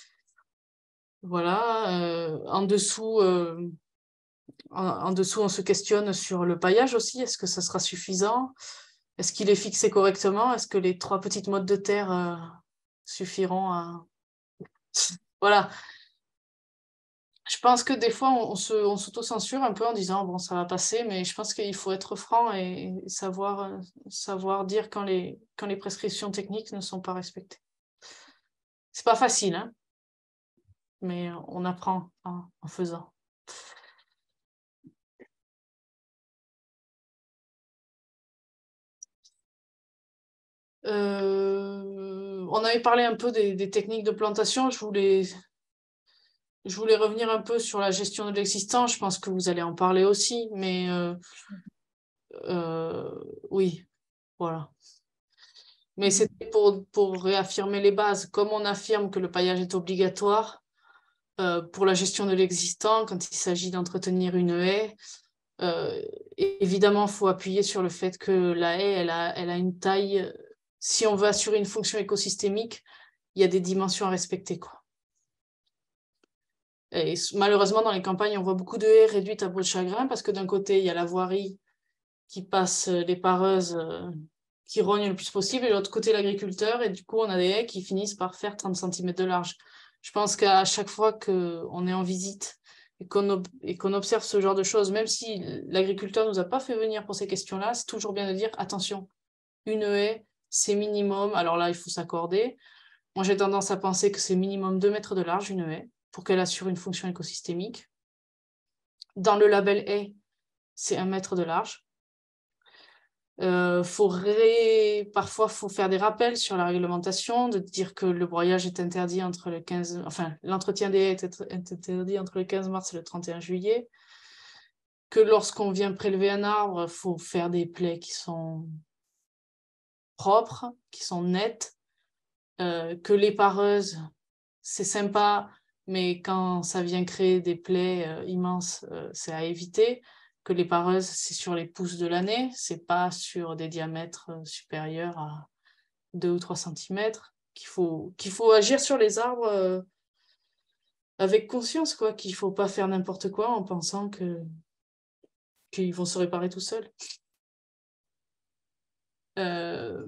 Voilà. Euh, en dessous, euh, en, en dessous, on se questionne sur le paillage aussi. Est-ce que ça sera suffisant? Est-ce qu'il est fixé correctement? Est-ce que les trois petites mottes de terre euh, suffiront à... Voilà. Je pense que des fois, on, on se, on s'auto-censure un peu en disant, bon, ça va passer, mais je pense qu'il faut être franc et savoir, euh, savoir dire quand les, quand les prescriptions techniques ne sont pas respectées. C'est pas facile, hein, mais on apprend en, en faisant. Euh, on avait parlé un peu des, des techniques de plantation. Je voulais, je voulais revenir un peu sur la gestion de l'existant. Je pense que vous allez en parler aussi, mais euh, euh, oui, voilà. Mais c'était pour, pour réaffirmer les bases. Comme on affirme que le paillage est obligatoire euh, pour la gestion de l'existant, quand il s'agit d'entretenir une haie, euh, évidemment, il faut appuyer sur le fait que la haie, elle a, elle a une taille. Si on veut assurer une fonction écosystémique, il y a des dimensions à respecter, quoi. Et malheureusement, dans les campagnes, on voit beaucoup de haies réduites à peau de chagrin parce que d'un côté, il y a la voirie qui passe les pareuses, euh, qui rognent le plus possible, et de l'autre côté, l'agriculteur, et du coup, on a des haies qui finissent par faire trente centimètres de large. Je pense qu'à chaque fois qu'on est en visite et qu'on ob et qu'on observe ce genre de choses, même si l'agriculteur ne nous a pas fait venir pour ces questions-là, c'est toujours bien de dire, attention, une haie, c'est minimum, alors là, il faut s'accorder. Moi, j'ai tendance à penser que c'est minimum deux mètres de large, une haie, pour qu'elle assure une fonction écosystémique. Dans le label haie, c'est un mètre de large. Euh, faut ré... Parfois, il faut faire des rappels sur la réglementation, de dire que le broyage est interdit entre le quinze... Enfin, l'entretien des haies est interdit entre le quinze mars et le trente et un juillet. Que lorsqu'on vient prélever un arbre, il faut faire des plaies qui sont propres, qui sont nettes. Euh, que les pareuses, c'est sympa, mais quand ça vient créer des plaies euh, immenses, euh, c'est à éviter. Que les pareuses, c'est sur les pousses de l'année, c'est pas sur des diamètres euh, supérieurs à deux ou trois centimètres. Qu'il faut, qu'il faut agir sur les arbres euh, avec conscience, quoi, qu'il faut pas faire n'importe quoi en pensant que qu'ils vont se réparer tout seuls. Euh...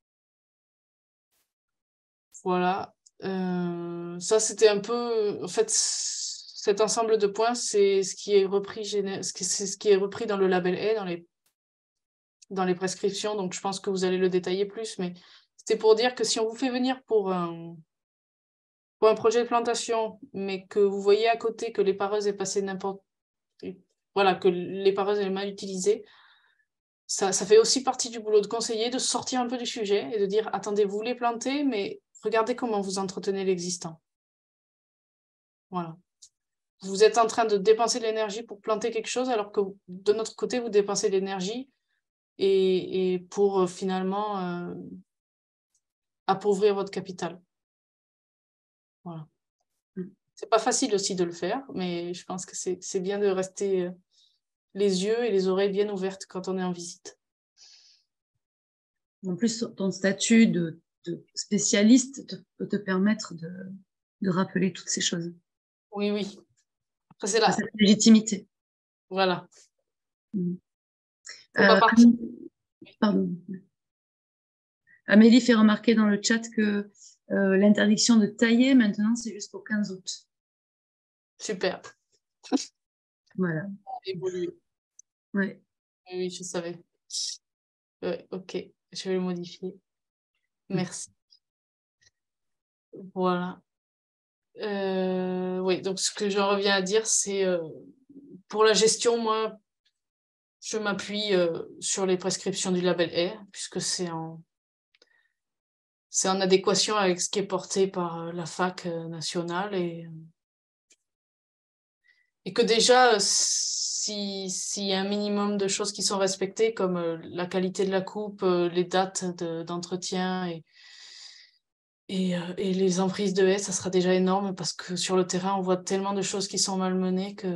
Voilà. Euh, ça, c'était un peu... En fait, cet ensemble de points, c'est ce qui est repris, c'est ce qui est repris dans le label haie, dans les... dans les prescriptions. Donc, je pense que vous allez le détailler plus. Mais c'était pour dire que si on vous fait venir pour un, pour un projet de plantation, mais que vous voyez à côté que les pareuses est passé n'importe... Voilà, que les pareuses est mal utilisées, ça, ça fait aussi partie du boulot de conseiller, de sortir un peu du sujet et de dire, attendez, vous les plantez, mais regardez comment vous entretenez l'existant. Voilà. Vous êtes en train de dépenser de l'énergie pour planter quelque chose, alors que de notre côté, vous dépensez de l'énergie et, et pour euh, finalement euh, appauvrir votre capital. Voilà. C'est pas facile aussi de le faire, mais je pense que c'est bien de rester euh, les yeux et les oreilles bien ouvertes quand on est en visite. En plus, ton statut de, de spécialiste te, peut te permettre de, de rappeler toutes ces choses. Oui, oui. Après, c'est là. Cette légitimité. Voilà. Mmh. Faut pas Euh, partir. Pardon. Amélie fait remarquer dans le chat que euh, l'interdiction de tailler, maintenant, c'est jusqu'au quinze août. Super. Voilà. Évoluer. Ouais. Oui, je savais. Ouais, ok, je vais le modifier. Merci. Mmh. Voilà. Euh, oui, donc ce que j'en reviens à dire, c'est euh, pour la gestion, moi, je m'appuie euh, sur les prescriptions du label haie, puisque c'est en, c'est en adéquation avec ce qui est porté par la fac nationale et, et que déjà, s'il si y a un minimum de choses qui sont respectées, comme la qualité de la coupe, les dates d'entretien de, et, et, et les emprises de haies, ça sera déjà énorme parce que sur le terrain, on voit tellement de choses qui sont malmenées que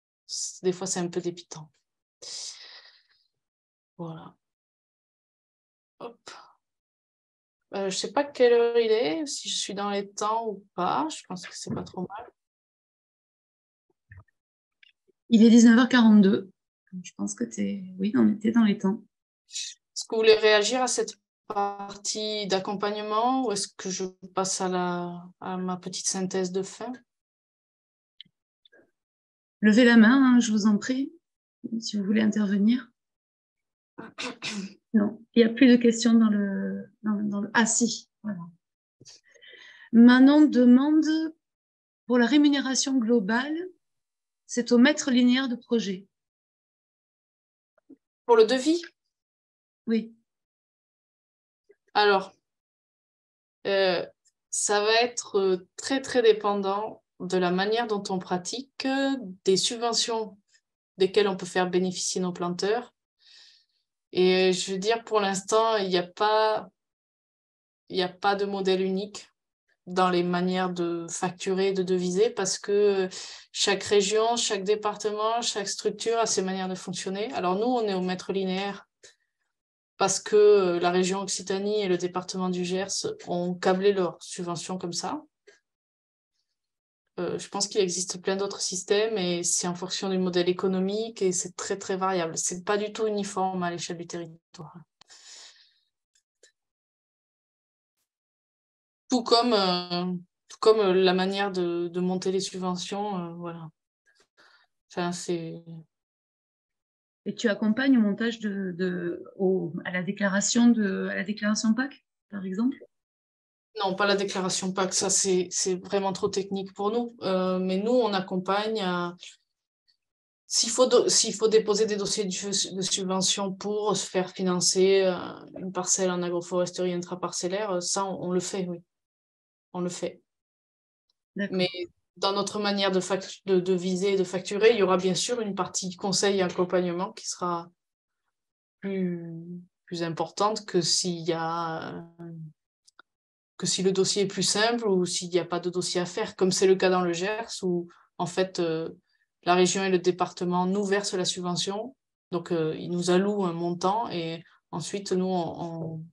des fois, c'est un peu dépitant. Voilà. Hop. Euh, je ne sais pas quelle heure il est, si je suis dans les temps ou pas. Je pense que c'est pas trop mal. Il est dix-neuf heures quarante-deux. Je pense que tu es oui, on était dans les temps. Est-ce que vous voulez réagir à cette partie d'accompagnement ou est-ce que je passe à, la, à ma petite synthèse de fin? Levez la main, hein, je vous en prie, si vous voulez intervenir. Non, il n'y a plus de questions dans le, dans, dans le... Ah si, voilà. Manon demande, pour la rémunération globale, c'est au mètre linéaire de projet. Pour le devis? Oui. Alors, euh, ça va être très, très dépendant de la manière dont on pratique, des subventions desquelles on peut faire bénéficier nos planteurs. Et je veux dire, pour l'instant, il n'y a pas, il n'y a pas de modèle unique dans les manières de facturer, de deviser, parce que chaque région, chaque département, chaque structure a ses manières de fonctionner. Alors nous, on est au mètre linéaire parce que la région Occitanie et le département du Gers ont câblé leurs subventions comme ça. Euh, je pense qu'il existe plein d'autres systèmes et c'est en fonction du modèle économique et c'est très, très variable. C'est pas du tout uniforme à l'échelle du territoire. Tout comme, euh, tout comme euh, la manière de, de monter les subventions, euh, voilà. Enfin, c'est... Et tu accompagnes au montage de, de au, à la déclaration de à la déclaration P A C, par exemple? Non, pas la déclaration P A C, ça c'est, c'est vraiment trop technique pour nous. Euh, mais nous, on accompagne à... S'il faut, do... S'il faut déposer des dossiers de, de subvention pour se faire financer euh, une parcelle en agroforesterie intraparcellaire, ça, on, on le fait, oui. On le fait. Mais dans notre manière de, fact... de, de viser et de facturer, il y aura bien sûr une partie conseil et accompagnement qui sera plus, plus importante que s'il y a... que si le dossier est plus simple ou s'il n'y a pas de dossier à faire, comme c'est le cas dans le Gers, où en fait euh, la région et le département nous versent la subvention, donc euh, ils nous allouent un montant et ensuite nous on,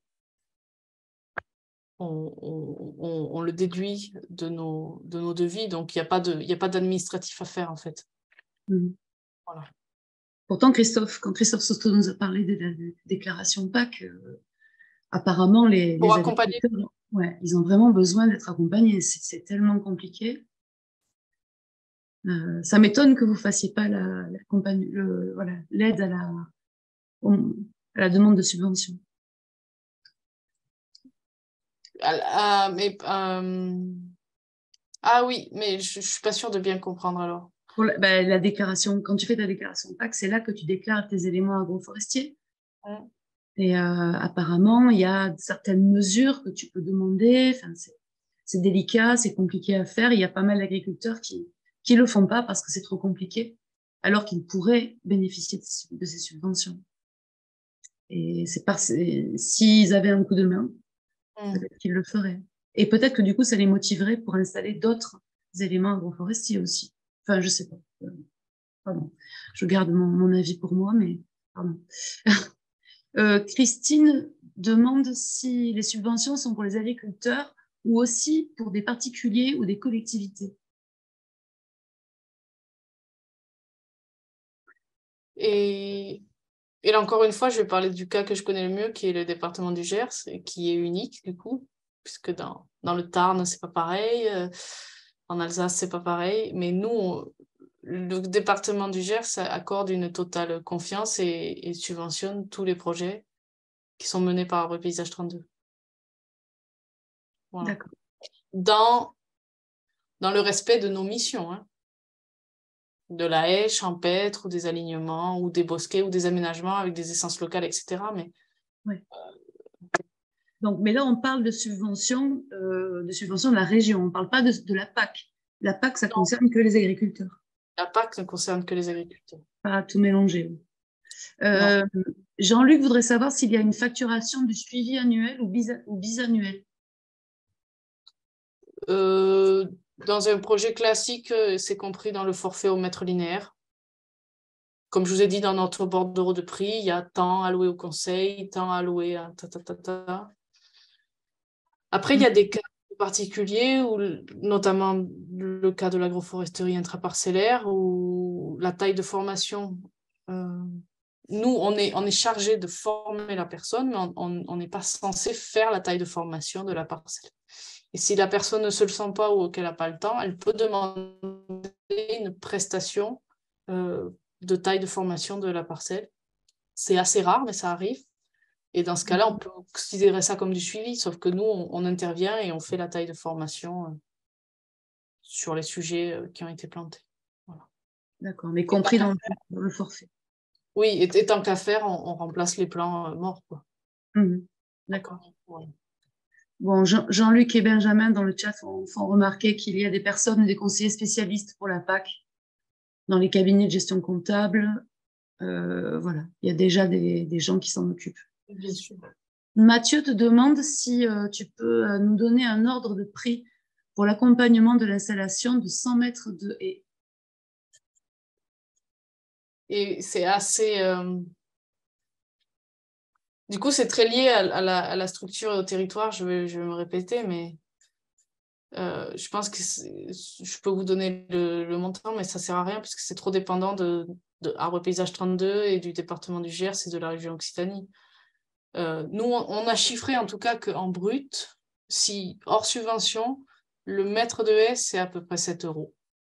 on, on, on, on le déduit de nos, de nos devis, donc il n'y a pas de, il n'y a pas d'administratif à faire en fait. Mmh. Voilà. Pourtant, Christophe, quand Christophe Sosto nous a parlé de la déclaration P A C, euh, apparemment les, Pour les accompagner. agriculteurs, ouais, ils ont vraiment besoin d'être accompagnés. C'est, c'est tellement compliqué. Euh, ça m'étonne que vous fassiez pas la, la campagne, le, voilà, l'aide à la, au, à la demande de subvention. Ah, ah, mais, euh... ah oui, mais je, je suis pas sûre de bien comprendre alors. Pour la, bah, la déclaration, quand tu fais ta déclaration P A C, c'est là que tu déclares tes éléments agroforestiers. Mmh. Et euh, apparemment, il y a certaines mesures que tu peux demander. Enfin, c'est, c'est délicat, c'est compliqué à faire. Il y a pas mal d'agriculteurs qui qui le font pas parce que c'est trop compliqué, alors qu'ils pourraient bénéficier de, de ces subventions. Et c'est parce s'ils avaient un coup de main, Mmh. peut-être qu'ils le feraient. Et peut-être que du coup, ça les motiverait pour installer d'autres éléments agroforestiers aussi. Enfin, je sais pas. Pardon. Je garde mon, mon avis pour moi, mais pardon. Euh, Christine demande si les subventions sont pour les agriculteurs ou aussi pour des particuliers ou des collectivités. Et, et là, encore une fois, je vais parler du cas que je connais le mieux, qui est le département du Gers, et qui est unique du coup, puisque dans, dans le Tarn, c'est pas pareil, euh, en Alsace, c'est pas pareil, mais nous, on, le département du Gers accorde une totale confiance et, et subventionne tous les projets qui sont menés par Arbre Paysage trente-deux. Voilà. D'accord. Dans, dans le respect de nos missions, hein. De la haie champêtre ou des alignements ou des bosquets ou des aménagements avec des essences locales, et cetera. Mais... Ouais. Donc, mais là, on parle de subventions, euh, de subventions de la région. On ne parle pas de, de la P A C. La P A C, ça non, concerne que les agriculteurs. La P A C ne concerne que les agriculteurs. Pas tout mélanger. Euh, Jean-Luc voudrait savoir s'il y a une facturation du suivi annuel ou, bis, ou bisannuel. Euh, dans un projet classique, c'est compris dans le forfait au mètre linéaire. comme je vous ai dit, dans notre bordereau de prix, il y a tant alloué au conseil, tant alloué à ta, ta, ta, ta. Après, il y a des cas particuliers, où, notamment le cas de l'agroforesterie intraparcellaire, où la taille de formation, euh, nous, on est, on est chargé de former la personne, mais on n'est pas censé faire la taille de formation de la parcelle. Et si la personne ne se le sent pas ou qu'elle n'a pas le temps, elle peut demander une prestation euh, de taille de formation de la parcelle. C'est assez rare, mais ça arrive. Et dans ce cas-là, on peut considérer ça comme du suivi, sauf que nous, on, on intervient et on fait la taille de formation euh, sur les sujets euh, qui ont été plantés. Voilà. D'accord, mais compris dans le, dans le forfait. Oui, et, et tant qu'à faire, on, on remplace les plants euh, morts, quoi. Mmh. D'accord. Ouais. Bon, Jean- Jean-Luc et Benjamin dans le chat font, font remarquer qu'il y a des personnes, des conseillers spécialistes pour la P A C dans les cabinets de gestion comptable. Euh, voilà, il y a déjà des, des gens qui s'en occupent. Bien sûr. Mathieu te demande si euh, tu peux euh, nous donner un ordre de prix pour l'accompagnement de l'installation de cent mètres de haies. Et c'est assez... Euh... Du coup, c'est très lié à, à, la, à la structure et au territoire, je vais, je vais me répéter, mais euh, je pense que je peux vous donner le, le montant, mais ça ne sert à rien parce que c'est trop dépendant de, de Arbre Paysage trente-deux et du département du Gers et de la région Occitanie. Euh, nous, on a chiffré en tout cas qu'en brut, si hors subvention, le mètre de haie, c'est à peu près sept euros.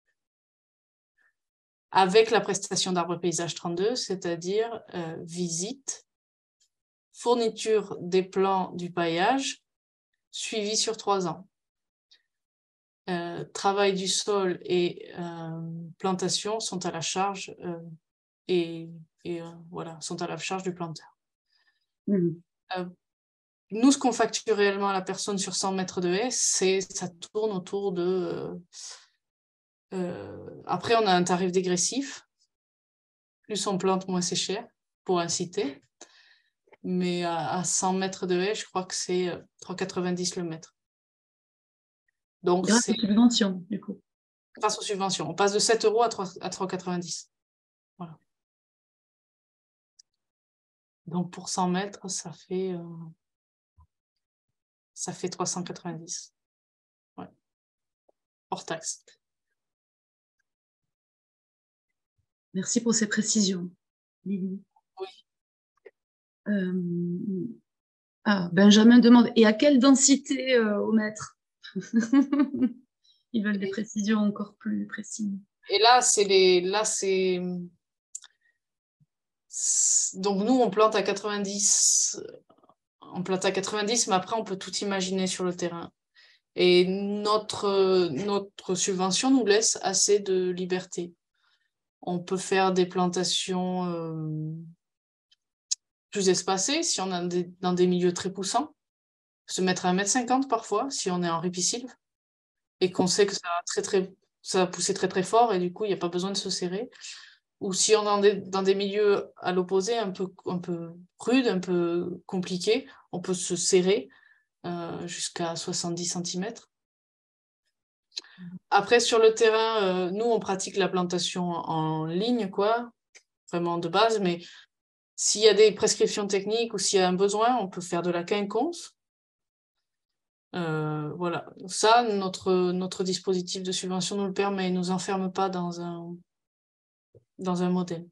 Avec la prestation d'Arbre Paysage trente-deux, c'est-à-dire euh, visite, fourniture des plans du paillage, suivi sur trois ans. Euh, travail du sol et euh, plantation sont à la charge euh, et, et euh, voilà, sont à la charge du planteur. Mmh. Euh, nous, ce qu'on facture réellement à la personne sur cent mètres de haie, c'est, ça tourne autour de... Euh, euh, après, on a un tarif dégressif. Plus on plante, moins c'est cher, pour inciter. Mais à, à cent mètres de haie, je crois que c'est euh, trois euros quatre-vingt-dix le mètre. Donc, grâce c'est... aux subventions, du coup. Grâce aux subventions. On passe de sept euros à trois euros quatre-vingt-dix. Voilà. Donc, pour cent mètres, ça fait... Euh... ça fait trois cent quatre-vingt-dix. Ouais. Hors taxe. Merci pour ces précisions, Lily. Oui. Euh... Ah, Benjamin demande, et à quelle densité euh, au mètre? Ils veulent des précisions encore plus précises. Et là, c'est les... là, c'est... Donc, nous, on plante à quatre-vingt-dix... On plante à quatre-vingt-dix, mais après, on peut tout imaginer sur le terrain. Et notre, notre subvention nous laisse assez de liberté. On peut faire des plantations euh, plus espacées si on est des, dans des milieux très poussants. Se mettre à un mètre cinquante parfois si on est en ripisylve et qu'on sait que ça va, très, très, ça va pousser très très fort et du coup, il n'y a pas besoin de se serrer. Ou si on est dans des, dans des milieux à l'opposé, un peu, un peu rudes, un peu compliqués, on peut se serrer euh, jusqu'à soixante-dix centimètres. Après, sur le terrain, euh, nous, on pratique la plantation en ligne, quoi, vraiment de base, mais s'il y a des prescriptions techniques ou s'il y a un besoin, on peut faire de la quinconce. Euh, voilà, ça, notre, notre dispositif de subvention nous le permet, il ne nous enferme pas dans un, dans un modèle.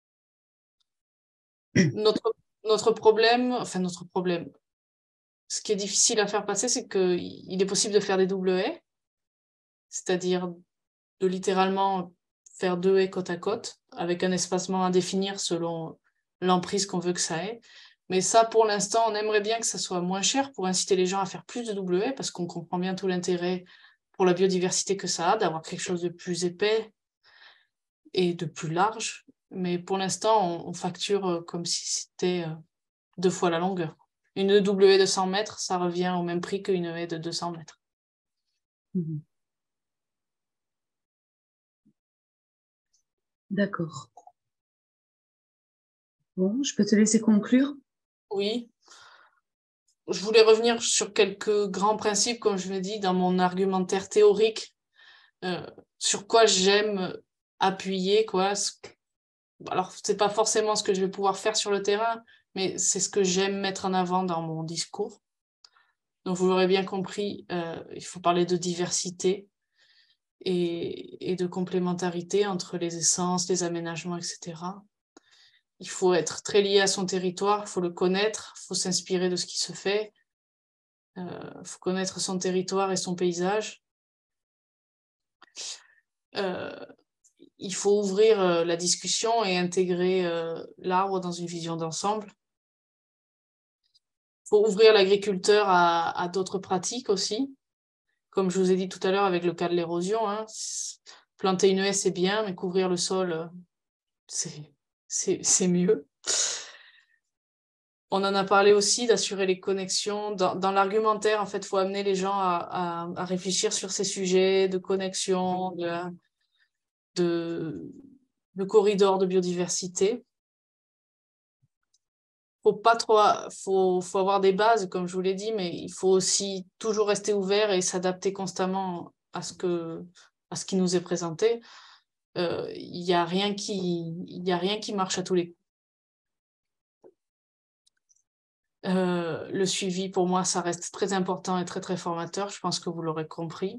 Notre, notre problème, enfin notre problème, ce qui est difficile à faire passer, c'est qu'il est possible de faire des double haies, c'est-à-dire de littéralement faire deux haies côte à côte, avec un espacement à définir selon l'emprise qu'on veut que ça ait. Mais ça, pour l'instant, on aimerait bien que ça soit moins cher pour inciter les gens à faire plus de double haies, parce qu'on comprend bien tout l'intérêt pour la biodiversité que ça a, d'avoir quelque chose de plus épais et de plus large. Mais pour l'instant, on, on facture comme si c'était deux fois la longueur. Une double haie de cent mètres, ça revient au même prix qu'une haie de deux cents mètres. Mmh. D'accord. Bon, je peux te laisser conclure? Oui. Je voulais revenir sur quelques grands principes, comme je l'ai dit, dans mon argumentaire théorique, euh, sur quoi j'aime appuyer, quoi, alors ce n'est pas forcément ce que je vais pouvoir faire sur le terrain, mais c'est ce que j'aime mettre en avant dans mon discours. Donc vous l'aurez bien compris, euh, il faut parler de diversité et, et de complémentarité entre les essences, les aménagements, et cetera. Il faut être très lié à son territoire, il faut le connaître, il faut s'inspirer de ce qui se fait, il euh, faut connaître son territoire et son paysage. Euh, il faut ouvrir euh, la discussion et intégrer euh, l'arbre dans une vision d'ensemble. Il faut ouvrir l'agriculteur à, à d'autres pratiques aussi. Comme je vous ai dit tout à l'heure avec le cas de l'érosion, hein, planter une haie, c'est bien, mais couvrir le sol, c'est mieux. On en a parlé aussi d'assurer les connexions. Dans, dans l'argumentaire, en fait, il faut amener les gens à, à, à réfléchir sur ces sujets de connexion, de, de, de corridors de biodiversité. Faut pas trop, faut, faut avoir des bases, comme je vous l'ai dit, mais il faut aussi toujours rester ouvert et s'adapter constamment à ce que, à ce qui nous est présenté. Il euh, n'y a rien qui, il y a rien qui marche à tous les coups. Euh, le suivi, pour moi, ça reste très important et très, très formateur. Je pense que vous l'aurez compris.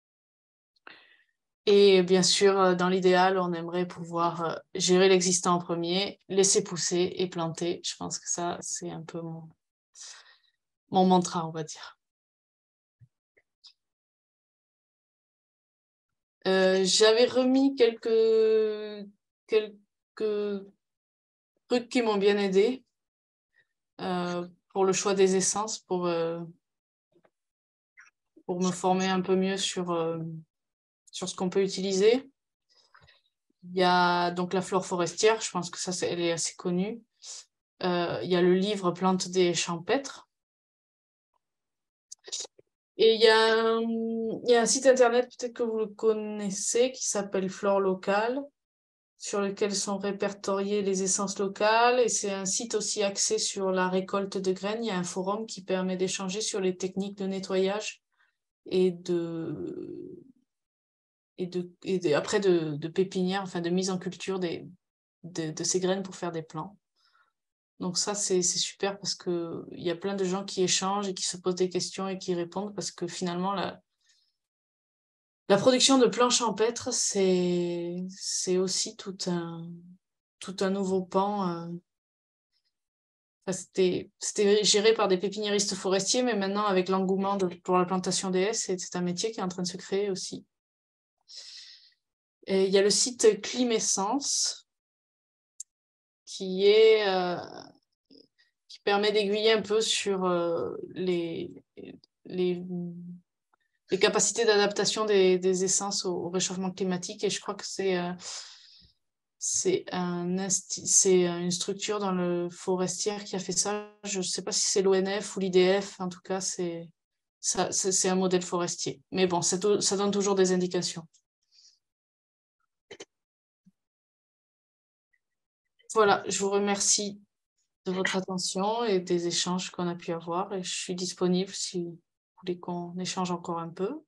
Et bien sûr, dans l'idéal, on aimerait pouvoir gérer l'existant en premier, laisser pousser et planter. Je pense que ça, c'est un peu mon, mon mantra, on va dire. Euh, j'avais remis quelques, quelques trucs qui m'ont bien aidé euh, pour le choix des essences, pour, euh, pour me former un peu mieux sur, euh, sur ce qu'on peut utiliser. Il y a donc la flore forestière, je pense que ça, elle est assez connue. Euh, il y a le livre Plantes des champêtres. Et il y, a un, il y a un site internet, peut-être que vous le connaissez, qui s'appelle Flore Locale, sur lequel sont répertoriées les essences locales. Et c'est un site aussi axé sur la récolte de graines. Il y a un forum qui permet d'échanger sur les techniques de nettoyage et de, et de, et de après de, de pépinière, enfin de mise en culture des, de, de ces graines pour faire des plants. Donc ça, c'est super parce qu'il y a plein de gens qui échangent et qui se posent des questions et qui répondent parce que finalement, la, la production de plants champêtres, c'est aussi tout un, tout un nouveau pan. Euh... Enfin, c'était géré par des pépiniéristes forestiers, mais maintenant, avec l'engouement pour la plantation des haies, c'est un métier qui est en train de se créer aussi. Et il y a le site Climessence qui est... Euh... qui permet d'aiguiller un peu sur euh, les, les, les capacités d'adaptation des, des essences au, au réchauffement climatique. Et je crois que c'est euh, c'est un, une structure dans le forestière qui a fait ça. Je ne sais pas si c'est l'O N F ou l'I D F. En tout cas, c'est un modèle forestier. Mais bon, ça, ça donne toujours des indications. Voilà, je vous remercie de votre attention et des échanges qu'on a pu avoir. Et je suis disponible si vous voulez qu'on échange encore un peu.